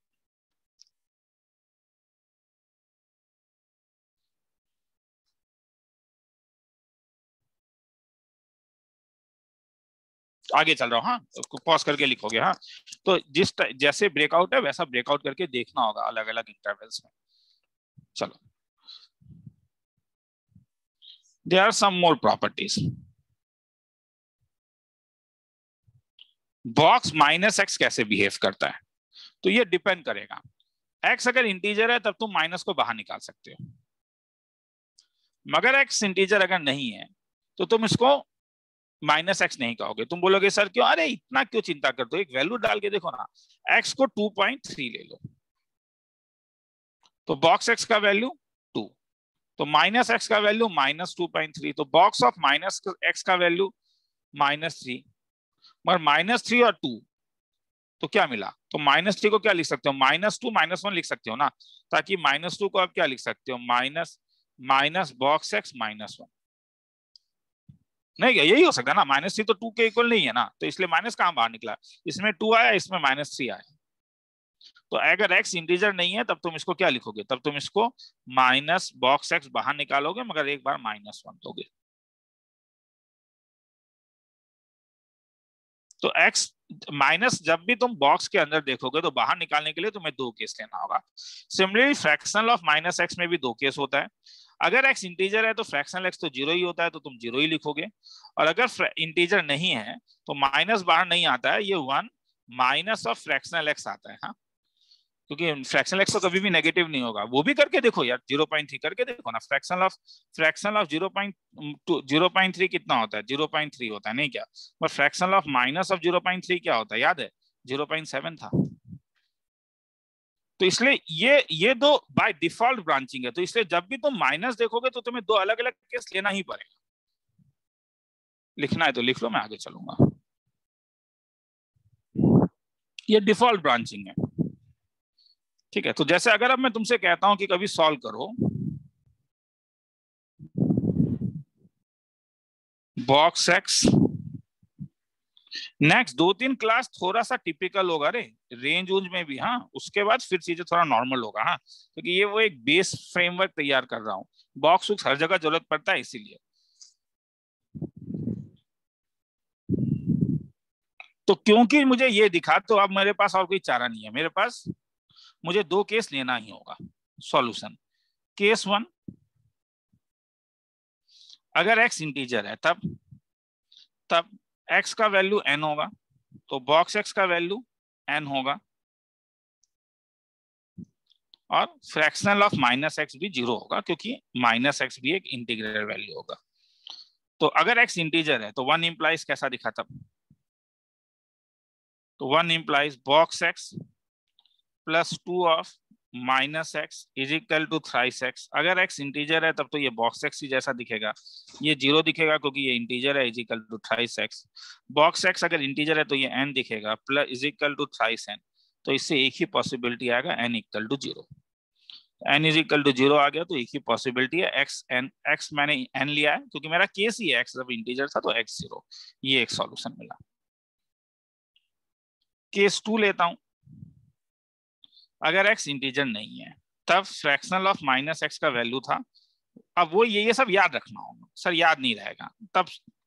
आगे चल रहा हूँ, हाँ पॉज करके लिखोगे, हाँ। तो जैसे ब्रेकआउट है वैसा ब्रेकआउट करके देखना होगा अलग अलग इंटरवल्स में। चलो, there are some more properties. Box -x कैसे बिहेव करता है, तो ये डिपेंड करेगा। x अगर इंटीजर है तब तुम माइनस को बाहर निकाल सकते हो, मगर x इंटीजर अगर नहीं है तो तुम इसको -x नहीं कहोगे। तुम बोलोगे सर क्यों, अरे इतना क्यों चिंता करते हो, एक वैल्यू डाल के देखो ना, x को 2.3 ले लो, तो बॉक्स x का वैल्यू 2, तो -x का वैल्यू -2.3, तो बॉक्स ऑफ -x का वैल्यू -3, मगर -3 और 2 तो क्या मिला, तो -3 को क्या लिख सकते हो, -2 -1 लिख सकते हो ना, ताकि -2 को आप क्या लिख सकते हो, माइनस बॉक्स x -1, नहीं यही हो सकता है ना, -3 तो 2 के इक्वल नहीं है ना, तो इसलिए माइनस कहां बाहर निकला, इसमें 2 आया, इसमें -3 आया। तो अगर x इंटीजर नहीं है तब तुम इसको क्या लिखोगे, तब तुम इसको माइनस बॉक्स x बाहर निकालोगे, मगर एक बार -1 दोगे। तो x माइनस जब भी तुम बॉक्स के अंदर देखोगे तो बाहर निकालने के लिए तुम्हें 2 केस लेना होगा। सिमिलरली फ्रैक्शनल ऑफ -x में भी 2 केस होता है। अगर x इंटीजर है तो फ्रैक्शनल x तो 0 ही होता है, तो तुम 0 ही लिखोगे, और अगर इंटीजर नहीं है तो माइनस बाहर नहीं आता है, ये 1 माइनस ऑफ फ्रैक्शनल x आता है, हाँ, क्योंकि फ्रैक्शनल एक्स तो कभी भी नेगेटिव नहीं होगा। वो भी करके देखो यार, 0.3 करके देखो ना, फ्रैक्शनल ऑफ 0.3 कितना होता है, 0.3 होता है नहीं क्या, पर फ्रैक्शनल ऑफ माइनस ऑफ 0.3 क्या होता है, याद है 0.7 था। तो इसलिए ये दो बाय डिफॉल्ट ब्रांचिंग है, तो इसलिए जब भी तुम माइनस देखोगे तो तुम्हें 2 अलग अलग केस लेना ही पड़ेगा। लिखना है तो लिख लो, मैं आगे चलूंगा। ये डिफॉल्ट ब्रांचिंग है, ठीक है। तो जैसे अगर अब मैं तुमसे कहता हूं कि कभी सॉल्व करो, बॉक्स एक्स। नेक्स्ट 2-3 क्लास थोड़ा सा टिपिकल होगा रे, रेंज ऊंज में भी, हाँ उसके बाद फिर चीजें थोड़ा नॉर्मल होगा, हाँ क्योंकि ये वो एक बेस फ्रेमवर्क तैयार कर रहा हूँ, बॉक्स वॉक्स हर जगह जरूरत पड़ता है इसीलिए। तो क्योंकि मुझे ये दिखा तो अब मेरे पास और कोई चारा नहीं है, मेरे पास मुझे 2 केस लेना ही होगा सॉल्यूशन। केस 1, अगर एक्स इंटीजर है तब एक्स का वैल्यू n होगा, तो बॉक्स एक्स का वैल्यू n होगा, और फ्रैक्शनल ऑफ माइनस एक्स भी 0 होगा क्योंकि माइनस एक्स भी एक इंटीग्रल वैल्यू होगा। तो अगर एक्स इंटीजर है तो 1 इंप्लाइज कैसा दिखा तब, तो 1 implies box x plus 2 of minus x is equal to thrice x. अगर एक्स इंटीजर है तब तो ये बॉक्स एक्स ही जैसा दिखेगा, ये 0 दिखेगा क्योंकि ये इंटीजर है, is equal to thrice x. Box x अगर इंटीजर है तो ये n दिखेगा plus is equal to thrice n। तो इससे एक ही पॉसिबिलिटी आएगा n equal to 0। n is equal to 0 आ गया तो एक ही पॉसिबिलिटी है x मैंने n लिया है क्योंकि मेरा केस ही है x, जब इंटीजर था तो x 0, ये एक सॉल्यूशन मिला। केस 2 लेता हूं, अगर x इंटीजर नहीं है तब फ्रैक्शनल ऑफ माइनस एक्स का वैल्यू था। अब वो ये सब याद रखना होगा सर, याद नहीं रहेगा तब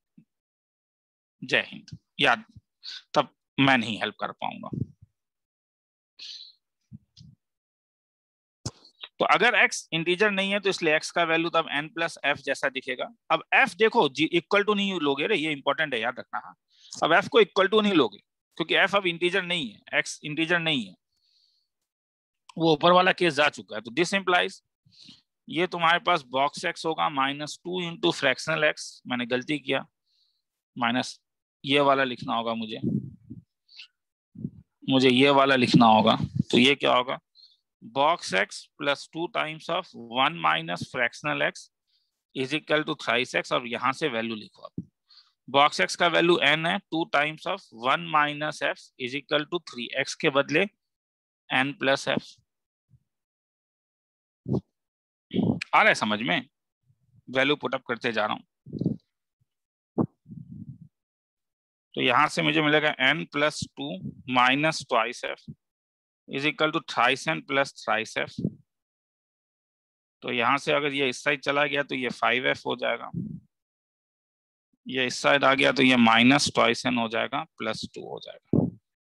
जय हिंद, याद तब मैं नहीं हेल्प कर पाऊंगा। तो अगर x इंटीजर नहीं है तो इसलिए x का वैल्यू तब n प्लस एफ जैसा दिखेगा। अब f देखो इक्वल टू नहीं लोगे रे, ये इंपॉर्टेंट है याद रखना। हाँ अब f को इक्वल टू नहीं लोगे क्योंकि f अब इंटीजर नहीं है, x इंटीजर नहीं है, वो ऊपर वाला केस जा चुका है। तो दिस इंप्लाइज ये तुम्हारे पास बॉक्स x होगा -2 इंटू फ्रैक्शनल x, मैंने गलती किया, माइनस ये वाला लिखना होगा मुझे ये वाला लिखना होगा। तो ये क्या होगा, box x plus 2 times of 1 minus fractional x is equal to thrice x, और यहां से वैल्यू लिखो। अब बॉक्स एक्स का वैल्यू n है, 2 times of 1 minus f is equal to 3, x के बदले n प्लस एफ। आ रहा है समझ में, वैल्यू पुटअप करते जा रहा हूं। तो यहां से मुझे मिलेगा n plus 2 minus twice f is equal to thrice n plus thrice f. तो यहां से अगर ये इस साइड चला गया तो ये 5f हो जाएगा, ये इस साइड आ गया तो ये माइनस ट्वाइस n हो जाएगा प्लस 2 हो जाएगा।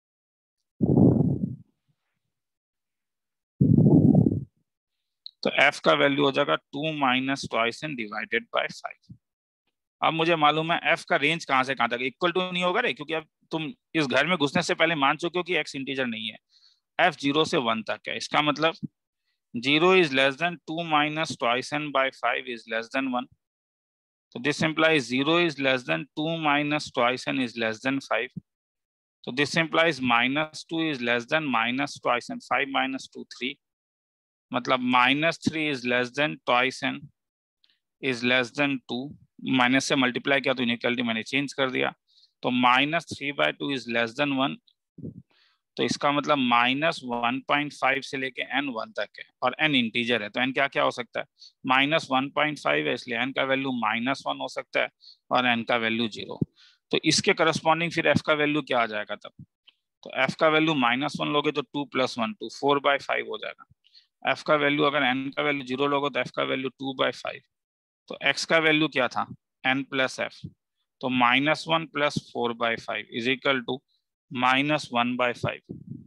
तो f का वैल्यू हो जाएगा 2 minus twice n divided by 5। अब मुझे मालूम है f का रेंज कहां से कहां तक, इक्वल टू नहीं होगा रे क्योंकि अब तुम इस घर में घुसने से पहले मान चुके हो कि x इंटीजर नहीं है। f 0 से 1 तक है, इसका मतलब 0 is less than 2 minus twice n by 5 is less than 1. So this implies 0 is less than 2 minus twice n is less than 5. So this implies minus 2 is less than minus twice n, 5 minus 2 3, मतलब minus 3 is less than twice n is less than 2, minus से multiply किया तो inequality मैंने change कर दिया, तो -3/2 is less than 1। तो इसका मतलब -1.5 से लेके n 1 तक है, और n इंटीजर है तो n क्या क्या हो सकता है, -1.5 है इसलिए n का वैल्यू -1 हो सकता है और n का वैल्यू 0। तो इसके करस्पॉन्डिंग फिर f का वैल्यू क्या आ जाएगा तब, तो f का वैल्यू -1 लोगे तो 2 + 1 2 4/5 हो जाएगा। f का वैल्यू अगर n का वैल्यू 0 लोगे तो f का वैल्यू 2/5। तो x का वैल्यू क्या था, n प्लस f, तो -1 + 4/5 इज इक्वल टू -1/5,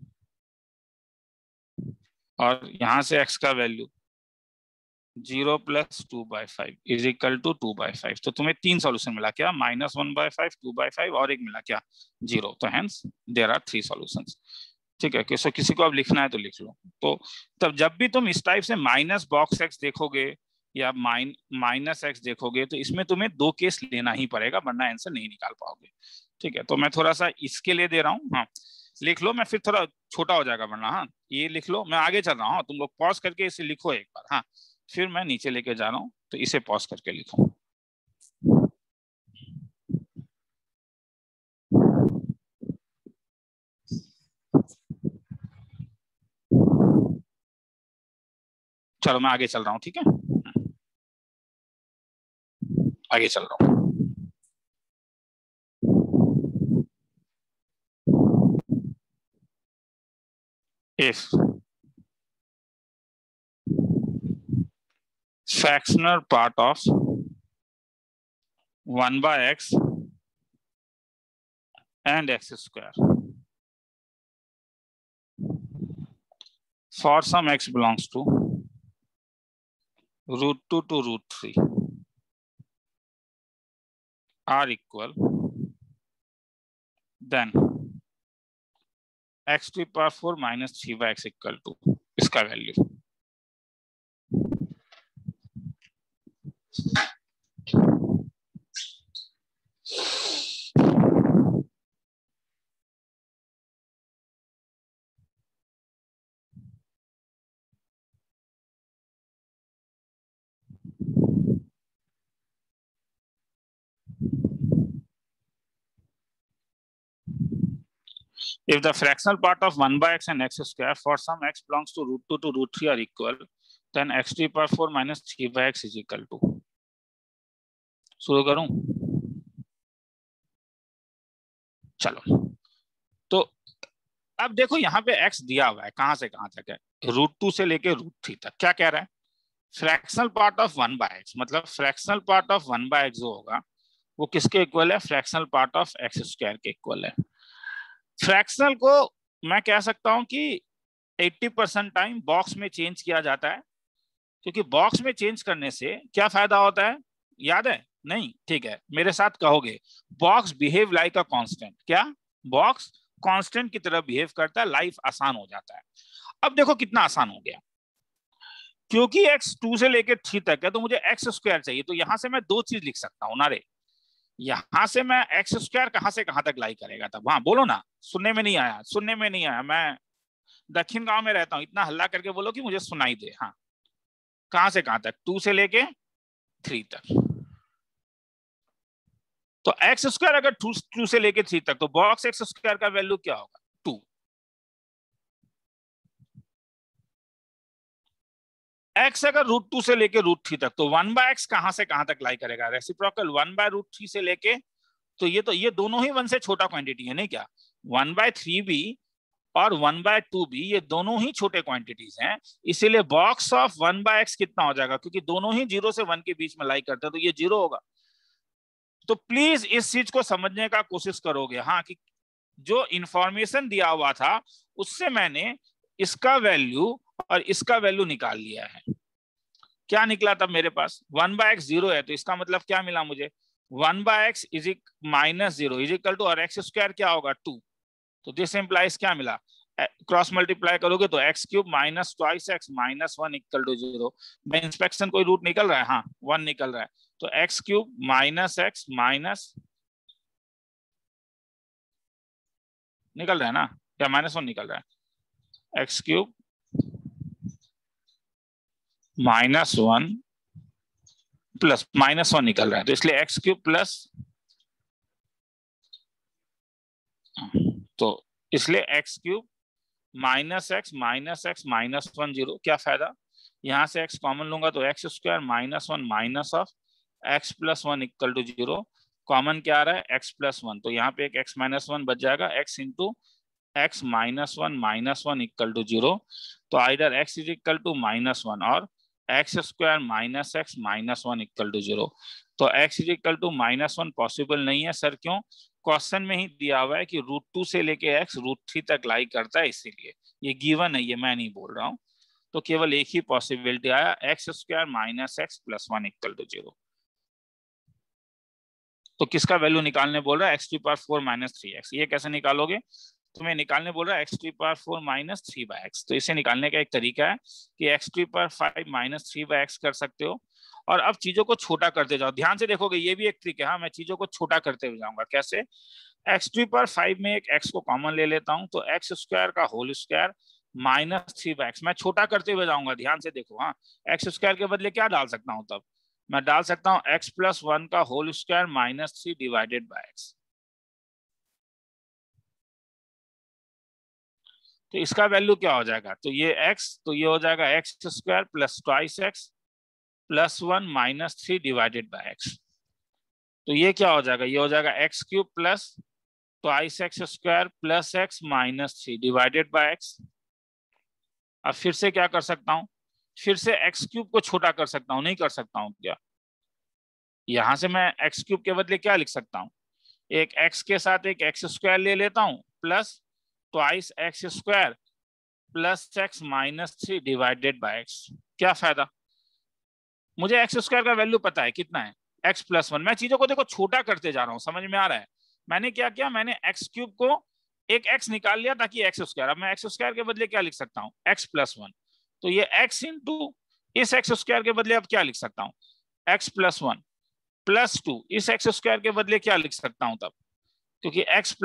और यहां से x का वैल्यू 0 + 2/5 इज इक्वल टू 2/5। तो तुम्हें 3 सॉल्यूशन मिला क्या, -1/5, 2/5 और एक मिला क्या 0। तो हेंस देयर आर 3 सॉल्यूशंस। ठीक है, किसी को अब लिखना है तो लिख लो। तो तब जब भी तुम इस टाइप से माइनस बॉक्स एक्स देखोगे या माइनस एक्स देखोगे तो इसमें तुम्हें 2 केस लेना ही पड़ेगा वरना आंसर नहीं निकाल पाओगे। ठीक है, तो मैं थोड़ा सा इसके लिए दे रहा हूँ, हाँ लिख लो, मैं फिर थोड़ा छोटा हो जाएगा वरना। हाँ ये लिख लो, मैं आगे चल रहा हूँ, तुम लोग पॉज करके इसे लिखो एक बार, हाँ फिर मैं नीचे लेके जा रहा हूँ, तो इसे पॉज करके लिखो। चलो मैं आगे चल रहा हूँ, ठीक है आगे चल रहा हूँ। if fractional part of 1 by x and x square for some x belongs to √2 to √3 are equal, then x to the power 4 minus 3 by x equal to इसका value If the fractional part of 1 by x and x square for some x belongs to √2 to √3 are equal, then x to the power 4 minus 3 by x is equal to. शुरू करूं? चलो, तो अब देखो यहाँ पे x दिया हुआ है, कहां से कहां तक है, √2 से लेके √3 तक. क्या कह रहा है? Fractional part of 1 by x, मतलब fractional part of 1 by x जो होगा वो किसके इक्वल है? Fractional part of x square के इक्वल है. फ्रैक्शनल को मैं कह सकता हूं कि 80% टाइम बॉक्स में चेंज किया जाता है, क्योंकि बॉक्स में चेंज करने से क्या फायदा होता है, याद है? नहीं? ठीक है, मेरे साथ कहोगे, box behave like a constant. क्या? बॉक्स कांस्टेंट की तरह बिहेव करता है, लाइफ आसान हो जाता है. अब देखो कितना आसान हो गया, क्योंकि x 2 से लेकर 3 तक है तो मुझे x स्क्वायर चाहिए, तो यहां से मैं दो चीज लिख सकता हूं ना रे. यहां से मैं एक्स स्क्वायर कहां से कहां तक लाई करेगा तब? हाँ बोलो ना, सुनने में नहीं आया, सुनने में नहीं आया. मैं दक्षिण गांव में रहता हूं, इतना हल्ला करके बोलो कि मुझे सुनाई दे. हाँ, कहां से कहां तक? 2 से लेके 3 तक. तो एक्स स्क्वायर अगर 2 से लेके 3 तक, तो बॉक्स एक्स स्क्वायर का वैल्यू क्या होगा? 2. एक्स अगर √2 से लेके √3 तक, तो 1 बाय एक्स कहां से कहां तक लाई करेगा? रेसिप्रोकल 1 बाय √3 से लेके, तो ये दोनों ही 1 से छोटा क्वांटिटी है, नहीं क्या? 1 बाय 3 भी और 1 बाय 2 भी, ये दोनों ही छोटे क्वांटिटीज हैं. इसीलिए बॉक्स ऑफ 1 बाय एक्स कितना हो जाएगा? क्योंकि दोनों ही 0 से 1 के बीच में लाई करते हैं, तो ये 0 होगा. तो प्लीज इस चीज को समझने का कोशिश करोगे. हाँ, कि जो इंफॉर्मेशन दिया हुआ था उससे मैंने इसका वैल्यू और इसका वैल्यू निकाल लिया है. क्या निकला तब मेरे पास? 1 बाय एक्स 0 है, तो इसका मतलब क्या मिला मुझे? 1 by x is minus 0 is equal to, और एक्स स्क्वायर क्या होगा? 2. तो दिस इंप्लाइज क्या मिला? क्रॉस मल्टीप्लाई करोगे तो x cube minus twice x minus 1 equal to 0. मैं इंस्पेक्शन कोई रूट निकल रहा है? हाँ, 1 निकल रहा है. तो x cube minus x minus निकल रहा है ना, क्या -1 निकल रहा है? एक्स क्यूब -1 प्लस -1 निकल रहा है, तो इसलिए एक्स क्यूब प्लस, तो इसलिए एक्स क्यूब माइनस एक्स -1 0. क्या फायदा? यहां से x कॉमन लूंगा तो x square -1 minus of x plus 1 equal to 0. Common क्या आ रहा है? x प्लस 1, तो यहाँ पे एक x -1 बच जाएगा, x into x -1 equal to 0. तो either x is equal to -1 और x square minus x minus 1 equal to 0. तो x is equal to -1 possible नहीं है सर. क्यों? क्वेश्चन में ही दिया हुआ है कि √2 से लेके x √3 तक लाई करता है, इसीलिए ये गिवन है, ये मैं नहीं बोल रहा हूँ. तो केवल एक ही पॉसिबिलिटी आया, x square minus x plus 1 equal to 0. तो किसका वैल्यू निकालने बोल रहा है? x to the power 4 minus 3x. ये कैसे निकालोगे? तुम्हें निकालने बोल रहा है x to the power 4 minus 3 by x. तो इसे निकालने का एक तरीका है कि x to the power 5 minus 3 by x कर सकते हो. और अब चीजों को छोटा करते जाओ, ध्यान से देखोगे, ये भी एक ट्रिक है. हाँ, मैं चीजों को छोटा करते हुए जाऊंगा. कैसे? x टू द पावर 5 में एक x को कॉमन ले लेता हूं, तो x स्क्वायर का whole square minus 3 by x. मैं छोटा करते हुए जाऊंगा, ध्यान से देखो. हाँ, x स्क्वायर के बदले क्या डाल सकता हूं? तब मैं डाल सकता हूं x प्लस 1 का whole square minus 3 divided by x. तो इसका वैल्यू क्या हो जाएगा? तो ये x, तो ये हो जाएगा x square plus twice x plus 1 minus 3 divided by x. तो ये क्या हो जाएगा? ये हो जाएगा x cube plus twice x square plus x minus 3 divided by x. अब फिर से क्या कर सकता हूँ, फिर से एक्स क्यूब को छोटा कर सकता हूँ, नहीं कर सकता हूँ क्या? यहां से मैं एक्स क्यूब के बदले क्या लिख सकता हूँ, एक एक्स के साथ एक एक्स स्क्वायर ले लेता हूँ, plus twice x square plus x minus 3 divided by x. क्या फायदा, मुझे एक्स स्क्वायर का वैल्यू पता है कितना है, एक्स प्लस वन। मैं चीजों को देखो छोटा करते जा रहा हूँ, समझ में आ रहा है? मैंने क्या किया, मैंने एक्स क्यूब को एक एक्स निकाल लिया ताकि एक्स स्क्वायर, अब मैं एक्स स्क्वायर के बदले क्या लिख सकता हूँ, एक्स प्लस वन। तो ये एक्स इंटू इस एक्स स्क्वायर के बदले अब क्या लिख सकता हूँ, x plus one plus two, इस एक्स स्क्वायर के बदले क्या लिख सकता हूं तब, क्योंकि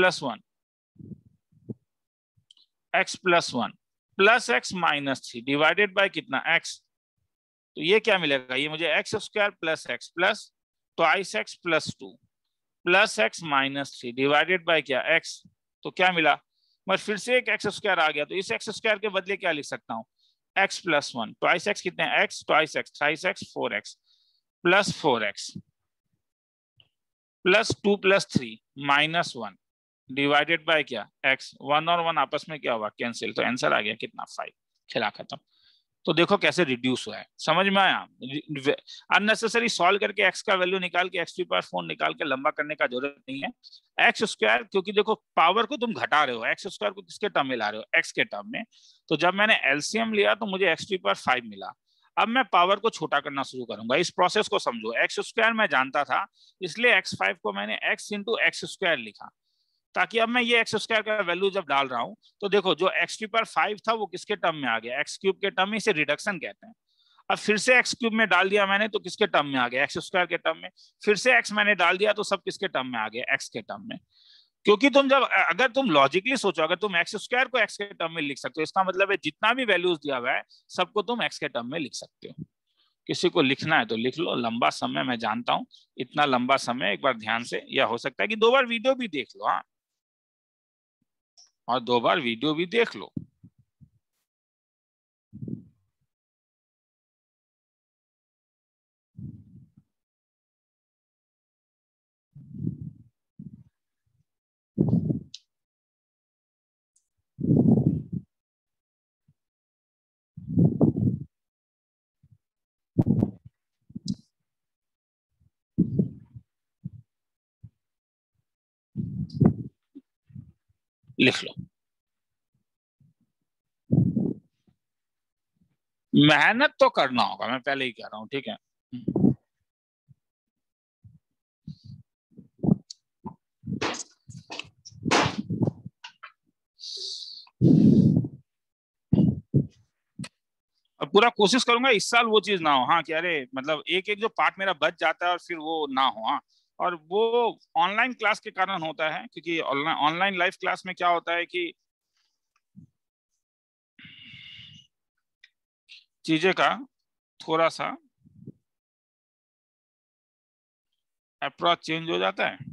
x plus one plus x minus three divided by कितना, एक्स। तो ये क्या मिलेगा, ये मुझे x square plus twice x plus two plus x minus three divided by क्या, एक्स। तो क्या मिला, मैं फिर से एक एक्स स्क्वायर आ गया, तो इस एक्स स्क्वायर के बदले क्या लिख सकता हूँ, x plus one, twice x कितने, x, twice x, thrice x, four x, plus four x plus two plus three minus one divided by क्या, एक्स। वन और वन आपस में क्या हुआ, कैंसिल, तो आंसर आ गया कितना, फाइव। खेला खत्म। तो देखो कैसे रिड्यूस हुआ है, समझ में आया? अननेसेसरी सॉल्व करके एक्स का वैल्यू निकाल के एक्स टू पावर फोर निकाल के लंबा करने का जरूरत नहीं है। एक्स स्क्वायर, क्योंकि देखो पावर को तुम घटा रहे हो, एक्स स्क्वायर को किसके टर्म में ला रहे हो, एक्स के टर्म में। तो जब मैंने एलसीएम लिया तो मुझे एक्स टू पावर फाइव मिला। अब मैं पावर को छोटा करना शुरू करूंगा, इस प्रोसेस को समझो। एक्स स्क्वायर मैं जानता था, इसलिए एक्स फाइव को मैंने एक्स इंटू एक्स स्क्वायर लिखा, ताकि अब मैं ये एक्स स्क्वायर का वैल्यू जब डाल रहा हूं तो देखो जो एक्स क्यूब पर फाइव था वो किसके टर्म में आ गया, एक्स क्यूब के टर्म में, इसे रिडक्शन कहते हैं। अब फिर से एक्स क्यूब में डाल दिया मैंने तो किसके टर्म में आ गया, एक्स स्क्वायर के टर्म में। फिर से एक्स मैंने डाल दिया तो सब किसके टर्म में आ गया, एक्स के टर्म में। क्योंकि तुम जब, अगर तुम लॉजिकली सोचो, अगर तुम एक्स स्क्वायर को एक्स के टर्म में लिख सकते हो, इसका मतलब है जितना भी वैल्यूज दिया हुआ है सबको तुम एक्स के टर्म में लिख सकते हो। किसी को लिखना है तो लिख लो, लंबा समय मैं जानता हूं, इतना लंबा समय एक बार ध्यान से, या हो सकता है कि दो बार वीडियो भी देख लो, हाँ, और दो बार वीडियो भी देख लो। लिख लो, मेहनत तो करना होगा, मैं पहले ही कह रहा हूं, ठीक है। और पूरा कोशिश करूंगा इस साल वो चीज ना हो, हाँ, कि अरे मतलब एक एक जो पार्ट मेरा बच जाता है और फिर वो ना हो, हाँ। और वो ऑनलाइन क्लास के कारण होता है, क्योंकि ऑनलाइन लाइव क्लास में क्या होता है कि चीजें का थोड़ा सा अप्रोच चेंज हो जाता है,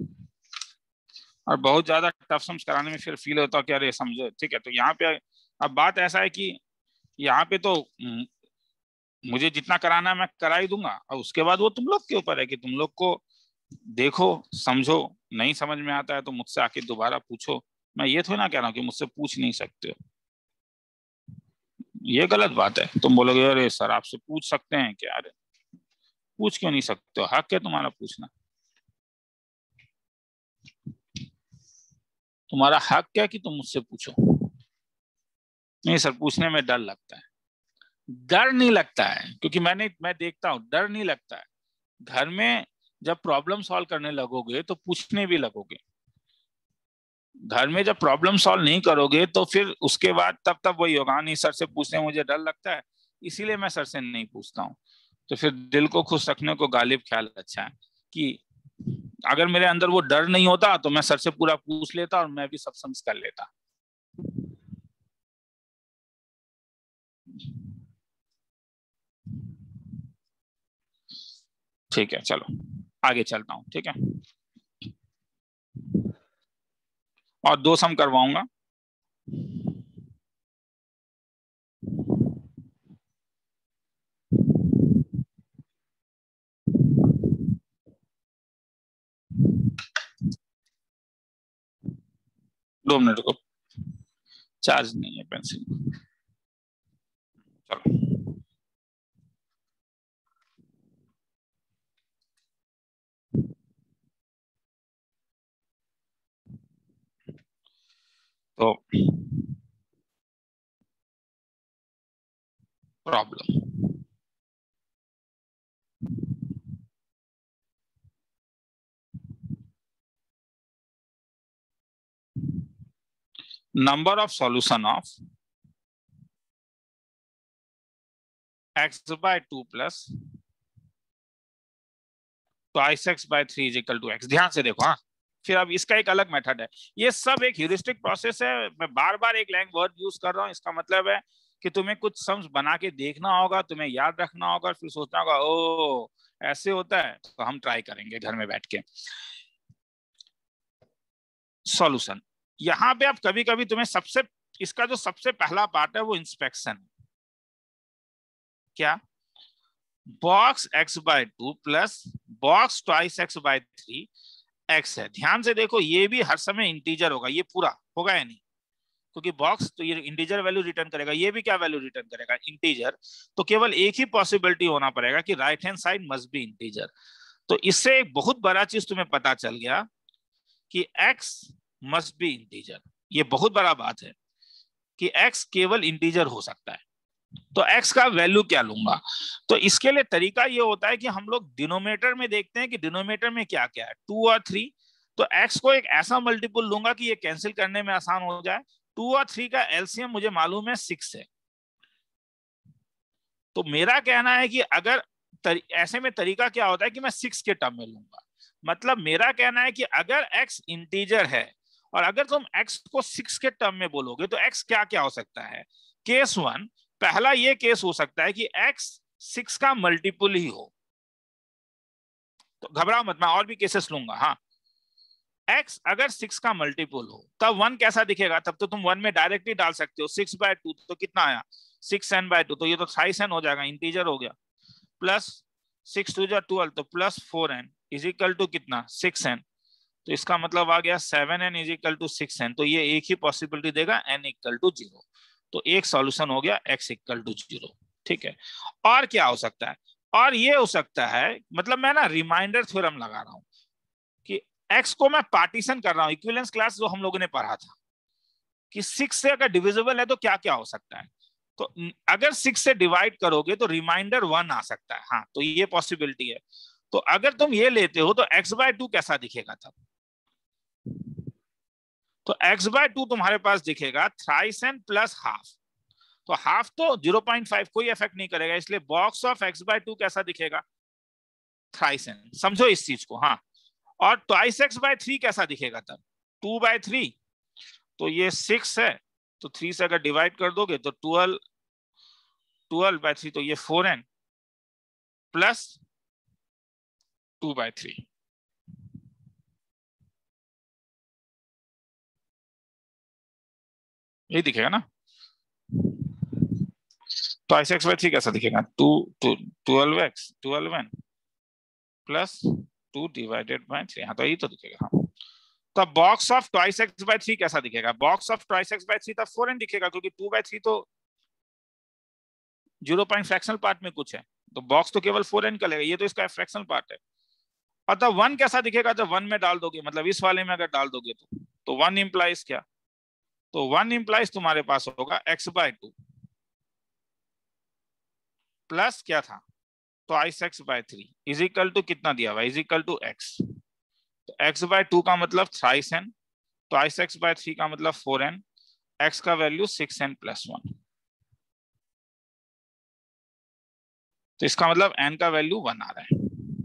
और बहुत ज्यादा टफ सम्स कराने में फिर फील होता है कि अरे समझो, ठीक है। तो यहाँ पे अब बात ऐसा है कि यहाँ पे तो मुझे जितना कराना है मैं करा ही दूंगा, और उसके बाद वो तुम लोग के ऊपर है कि तुम लोग को देखो, समझो। नहीं समझ में आता है तो मुझसे आके दोबारा पूछो। मैं ये थोड़ी ना कह रहा हूँ कि मुझसे पूछ नहीं सकते हो, ये गलत बात है। तुम बोलोगे अरे सर आपसे पूछ सकते हैं क्या, अरे पूछ क्यों नहीं सकते हो, हक है तुम्हारा पूछना। तुम्हारा हक क्या कि तुम मुझसे पूछो। नहीं सर, पूछने में डर लगता है। डर नहीं लगता है, क्योंकि मैं देखता हूँ डर नहीं लगता है। घर में जब प्रॉब्लम सॉल्व करने लगोगे तो पूछने भी लगोगे। घर में जब प्रॉब्लम सॉल्व नहीं करोगे तो फिर उसके बाद तब वही होगा, नहीं सर से पूछने मुझे डर लगता है, इसीलिए मैं सर से नहीं पूछता हूँ। तो फिर दिल को खुश रखने को गालिब ख्याल अच्छा है, कि अगर मेरे अंदर वो डर नहीं होता तो मैं सर से पूरा पूछ लेता और मैं भी सब समझ कर लेता। ठीक है, चलो आगे चलता हूँ, ठीक है। और दो सम करवाऊंगा। 2 मिनट को, चार्ज नहीं है पेंसिल। चलो तो problem, number of solution of x/2 plus twice x/3 is equal to x। ध्यान से देखो। हाँ, फिर अब इसका एक अलग मेथड है। ये सब एक ह्यूरिस्टिक प्रोसेस है। मैं बार बार एक लैंग्वेज वर्ड यूज कर रहा हूँ, इसका मतलब है कि तुम्हें कुछ सम्स बना के देखना होगा, तुम्हें याद रखना होगा, फिर सोचना होगा ओ ऐसे होता है। तो हम ट्राई करेंगे घर में बैठ के। सॉल्यूशन, यहाँ पे आप कभी कभी तुम्हें सबसे, इसका जो सबसे पहला पार्ट है वो इंस्पेक्शन। क्या? बॉक्स x/2 प्लस बॉक्स ट्वाइस x/3 x है। ध्यान से देखो, ये भी हर समय इंटीजर होगा। ये पूरा होगा या नहीं? क्योंकि बॉक्स तो ये इंटीजर वैल्यू रिटर्न करेगा, ये भी क्या वैल्यू रिटर्न करेगा? इंटीजर। तो केवल एक ही पॉसिबिलिटी होना पड़ेगा कि right hand side must be integer. तो इससे एक बहुत बड़ा चीज तुम्हें पता चल गया कि x मस्ट बी इंटीजर। ये बहुत बड़ा बात है कि x केवल इंटीजर हो सकता है। तो x का वैल्यू क्या लूंगा? तो इसके लिए तरीका ये होता है कि हम लोग डिनोमिनेटर में देखते हैं कि डिनोमिनेटर में क्या क्या है, 2 और 3। तो x को एक ऐसा मल्टीपल लूंगा कि ये कैंसिल करने में आसान हो जाए। 2 और 3 का एलसीएम मुझे मालूम है 6 है। तो मेरा कहना है कि अगर ऐसे में तरीका क्या होता है कि मैं 6 के टर्म में लूंगा। मतलब मेरा कहना है कि अगर x इंटीजर है और अगर तुम x को 6 के टर्म में बोलोगे तो x क्या क्या हो सकता है? केस 1, पहला ये केस हो सकता है कि x 6 का मल्टीपल ही हो। तो घबराओ मत, मैं और भी केसेस लूंगा। हाँ, x अगर 6 का मल्टीपल हो तब 1 कैसा दिखेगा? तब तो तुम 1 में डायरेक्टली डाल सकते हो। 6/2 तो कितना आया? 6n/2। तो ये तो 28n हो जाएगा, इंटीजर हो गया। प्लस 6 2 12, तो plus 4n is equal to कितना? 6n। तो इसका मतलब आ गया 7n is equal to 6n। तो ये एक ही पॉसिबिलिटी देगा, n इक्वल टू 0। तो एक सॉल्यूशन हो गया x इक्वल टू 0। ठीक है। और क्या हो सकता है? और ये हो सकता है, मतलब मैं ना रिमाइंडर थ्योरम लगा रहा हूं कि x को मैं पार्टीशन कर रहा हूं। इक्विवेलेंस क्लास जो हम लोगों ने पढ़ा था कि 6 से अगर डिविजिबल है तो क्या क्या हो सकता है। तो अगर 6 से डिवाइड करोगे तो रिमाइंडर 1 आ सकता है। हाँ, तो ये पॉसिबिलिटी है। तो अगर तुम ये लेते हो तो x/2 कैसा दिखेगा तब? तो x/2 तुम्हारे पास दिखेगा थ्राइस एन प्लस हाफ। तो हाफ तो 0.5 कोई इफेक्ट नहीं करेगा, इसलिए बॉक्स ऑफ x/2 कैसा दिखेगा? Thrice n. समझो इस चीज को। हाँ, और ट्वाइस x/3 कैसा दिखेगा तब? 2/3। तो ये 6 है, तो 3 से अगर डिवाइड कर दोगे तो 12/3, तो ये 4n प्लस 2/3। यही दिखेगा ना? तो x/3 कैसा दिखेगा? 12n plus 2/3। हाँ, तो यही तो दिखेगा। हाँ, तो बॉक्स ऑफ ट्वाइस x/3 कैसा दिखेगा? बॉक्स ऑफ ट्वाइस x/3 तब 4n दिखेगा, क्योंकि 2/3 तो 0 पॉइंट फ्रैक्शनल पार्ट में कुछ है, तो बॉक्स तो केवल 4n का लगेगा। ये तो इसका फ्रैक्शनल पार्ट है। और तब 1 कैसा दिखेगा? जब 1 में डाल दोगे, मतलब इस वाले में अगर डाल दोगे तो 1 इंप्लाइज क्या? तो 1 इंप्लाइज तुम्हारे पास होगा x/2 प्लस क्या था? Twice x/3 is equal to कितना दिया हुआ? Is equal to x। तो x/2 का मतलब थ्राइस n, ट्वाइस x/3 का मतलब 4n, x का वैल्यू 6n प्लस 1। तो इसका मतलब n का वैल्यू 1 आ रहा है।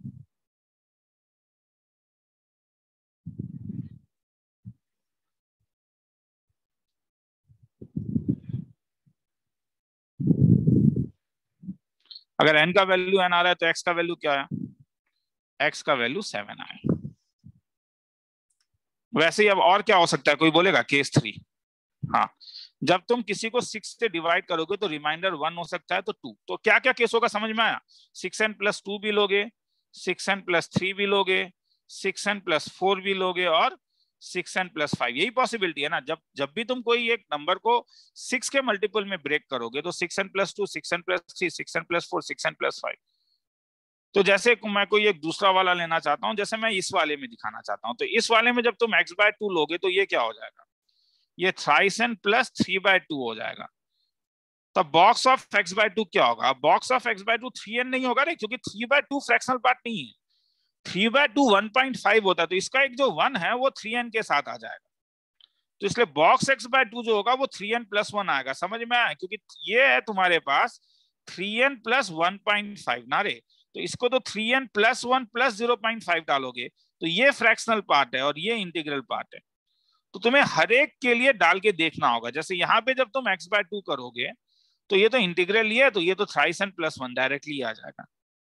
अगर n का वैल्यू n आ रहा है तो x का वैल्यू क्या है? x का वैल्यू 7 आया। वैसे ही अब और क्या हो सकता है, कोई बोलेगा? केस 3। हाँ, जब तुम किसी को 6 से डिवाइड करोगे तो रिमाइंडर 1 हो सकता है, तो 2। तो क्या क्या केस होगा समझ में आया? 6n प्लस 2 भी लोगे, 6n प्लस 3 भी लोगे, 6n प्लस 4 भी लोगे, और 6n+5, यही पॉसिबिलिटी है ना। जब भी तुम कोई एक नंबर को 6 के मल्टीपल में ब्रेक करोगे तो 6n+2, 6n+3, 6n+4, 6n+5। तो जैसे मैं कोई एक दूसरा वाला लेना चाहता हूं, जैसे मैं इस वाले में दिखाना चाहता हूं, तो इस वाले में जब तुम x/2 लोगे तो ये क्या हो जाएगा, ये thrice n + 3/2 हो जाएगा। तो बॉक्स ऑफ x/2 क्या होगा, बॉक्स ऑफ x/2 3n नहीं होगा रे, क्योंकि 3/2 फ्रैक्शनल पार्ट नहीं है, 3/2 1.5 होता है, तो इसका एक जो 1 है वो 3n के साथ आ जाएगा। तो इसलिए बॉक्स x/2 जो होगा वो 3n+1 आएगा। समझ में आया, क्योंकि ये है तुम्हारे पास 3n + 1.5 ना रे, तो इसको तो 3n+1 + 0.5 डालोगे तो ये फ्रैक्शनल पार्ट है और ये इंटीग्रल पार्ट है। तो तुम्हें हर एक के लिए डाल के देखना होगा। जैसे यहाँ पे जब तुम x/2 करोगे तो ये तो इंटीग्रल ही है, तो ये तो thrice n+1 डायरेक्टली आ जाएगा।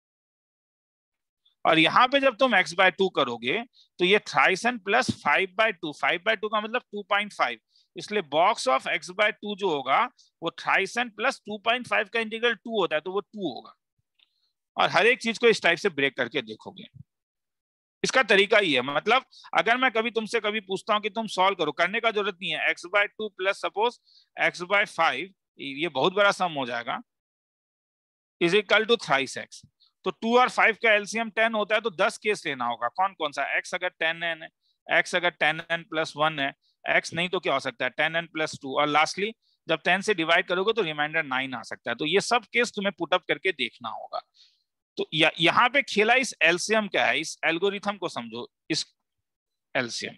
और यहाँ पे जब तुम x/2 करोगे तो ये thrice n + 5/2, 5/2 का मतलब 2.5, इसलिए बॉक्स ऑफ x/2 जो होगा वो thrice n + 2.5 का इंटीग्रल 2 होता है, तो वो 2 होगा। और हर एक चीज को इस टाइप से ब्रेक करके देखोगे। इसका तरीका ही है, मतलब अगर मैं कभी तुमसे कभी पूछता हूं कि तुम सॉल्व करो, करने का जरूरत नहीं है, x/2 प्लस सपोज x/5, ये बहुत बड़ा सम हो जाएगा, is equal to thrice x। तो 2 और 5 का एलसीएम 10 होता है, तो 10 केस लेना होगा। कौन कौन सा, x अगर 10n है, x अगर 10n+1 है, x नहीं तो क्या हो सकता है 10n+2, और लास्टली जब 10 से डिवाइड करोगे तो रिमाइंडर 9 आ सकता है। तो ये सब केस तुम्हें पुटअप करके देखना होगा। तो यहाँ पे खेला इस एलसीएम क्या है, इस एल्गोरिथम को समझो, इस एलसीएम।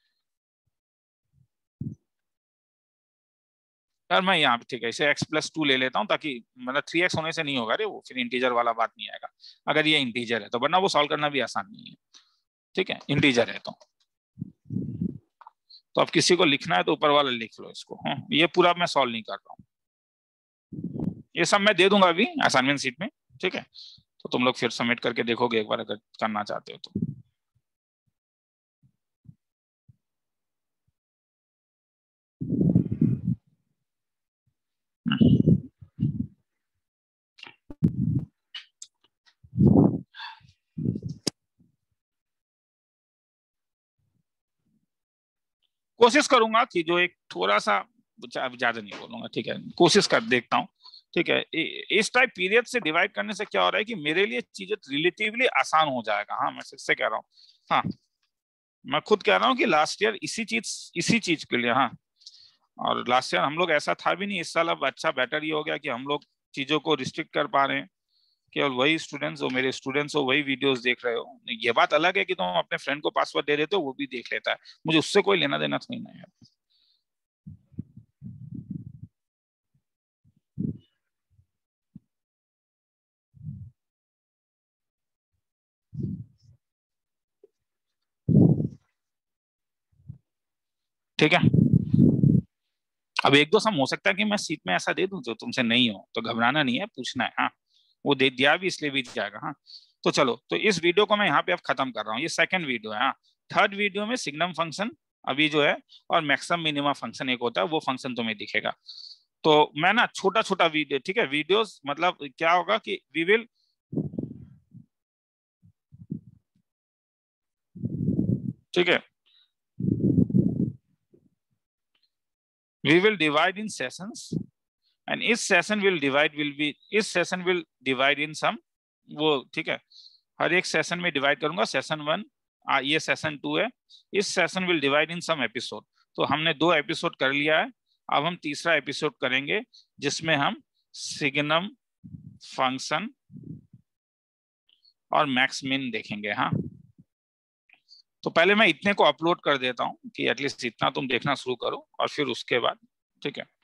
यार मैं यहाँ पे ठीक है इसे x+2 ले लेता हूँ, ताकि मतलब 3x होने से नहीं होगा रे, वो फिर इंटीजर वाला बात नहीं आएगा अगर ये इंटीजर है तो, वरना वो सॉल्व करना भी आसान नहीं है। ठीक है, इंटीजर है तो अब किसी को लिखना है तो ऊपर वाला लिख लो इसको। ये पूरा मैं सॉल्व नहीं कर रहा हूँ, ये सब मैं दे दूंगा अभी असाइनमेंट सीट में। ठीक है, तो तुम लोग फिर सबमिट करके देखोगे एक बार अगर करना चाहते हो तो। कोशिश करूंगा कि जो एक थोड़ा सा, ज्यादा नहीं बोलूंगा, ठीक है, कोशिश कर देखता हूँ। ठीक है, इस टाइप पीरियड से डिवाइड करने से क्या हो रहा है कि मेरे लिए चीजें रिलेटिवली आसान हो जाएगा। हाँ, मैं से कह रहा हूँ, हाँ मैं खुद कह रहा हूँ कि लास्ट ईयर इसी चीज के लिए, हाँ, और लास्ट ईयर हम लोग ऐसा था भी नहीं, इस साल अब अच्छा बेटर ये हो गया कि हम लोग चीजों को रिस्ट्रिक्ट कर पा रहे हैं, केवल वही स्टूडेंट्स हो, मेरे स्टूडेंट्स हो, वही वीडियोस देख रहे हो। ये बात अलग है कि तुम अपने फ्रेंड को पासवर्ड दे देते हो, वो भी देख लेता है, मुझे उससे कोई लेना देना थोड़ी ना है। ठीक है, अब एक दो सम हो सकता है कि मैं सीट में ऐसा दे दूं जो तुमसे नहीं हो, तो घबराना नहीं है, पूछना है। हाँ, वो दे दिया भी इसलिए भी जाएगा। हाँ, तो चलो, तो इस वीडियो को मैं यहाँ पे अब खत्म कर रहा हूँ, ये सेकंड वीडियो है। हाँ, थर्ड वीडियो में सिग्नम फंक्शन अभी जो है और मैक्सिमम मिनिमम फंक्शन एक होता है, वो फंक्शन तुम्हें दिखेगा। तो मैं ना छोटा छोटा वीडियो, ठीक है, वीडियोस मतलब क्या होगा कि वी विल, ठीक है, we will divide in sessions and each session will divide in some, वो ठीक है, हर एक सेशन में डिवाइड करूंगा, सेशन 1, ये सेशन 2 है, इस session will divide in some episode. तो हमने 2 एपिसोड कर लिया है, अब हम तीसरा एपिसोड करेंगे जिसमें हम सिग्नम फंक्शन और मैक्स मिन देखेंगे। हाँ, तो पहले मैं इतने को अपलोड कर देता हूँ कि एटलीस्ट इतना तुम देखना शुरू करो, और फिर उसके बाद, ठीक है।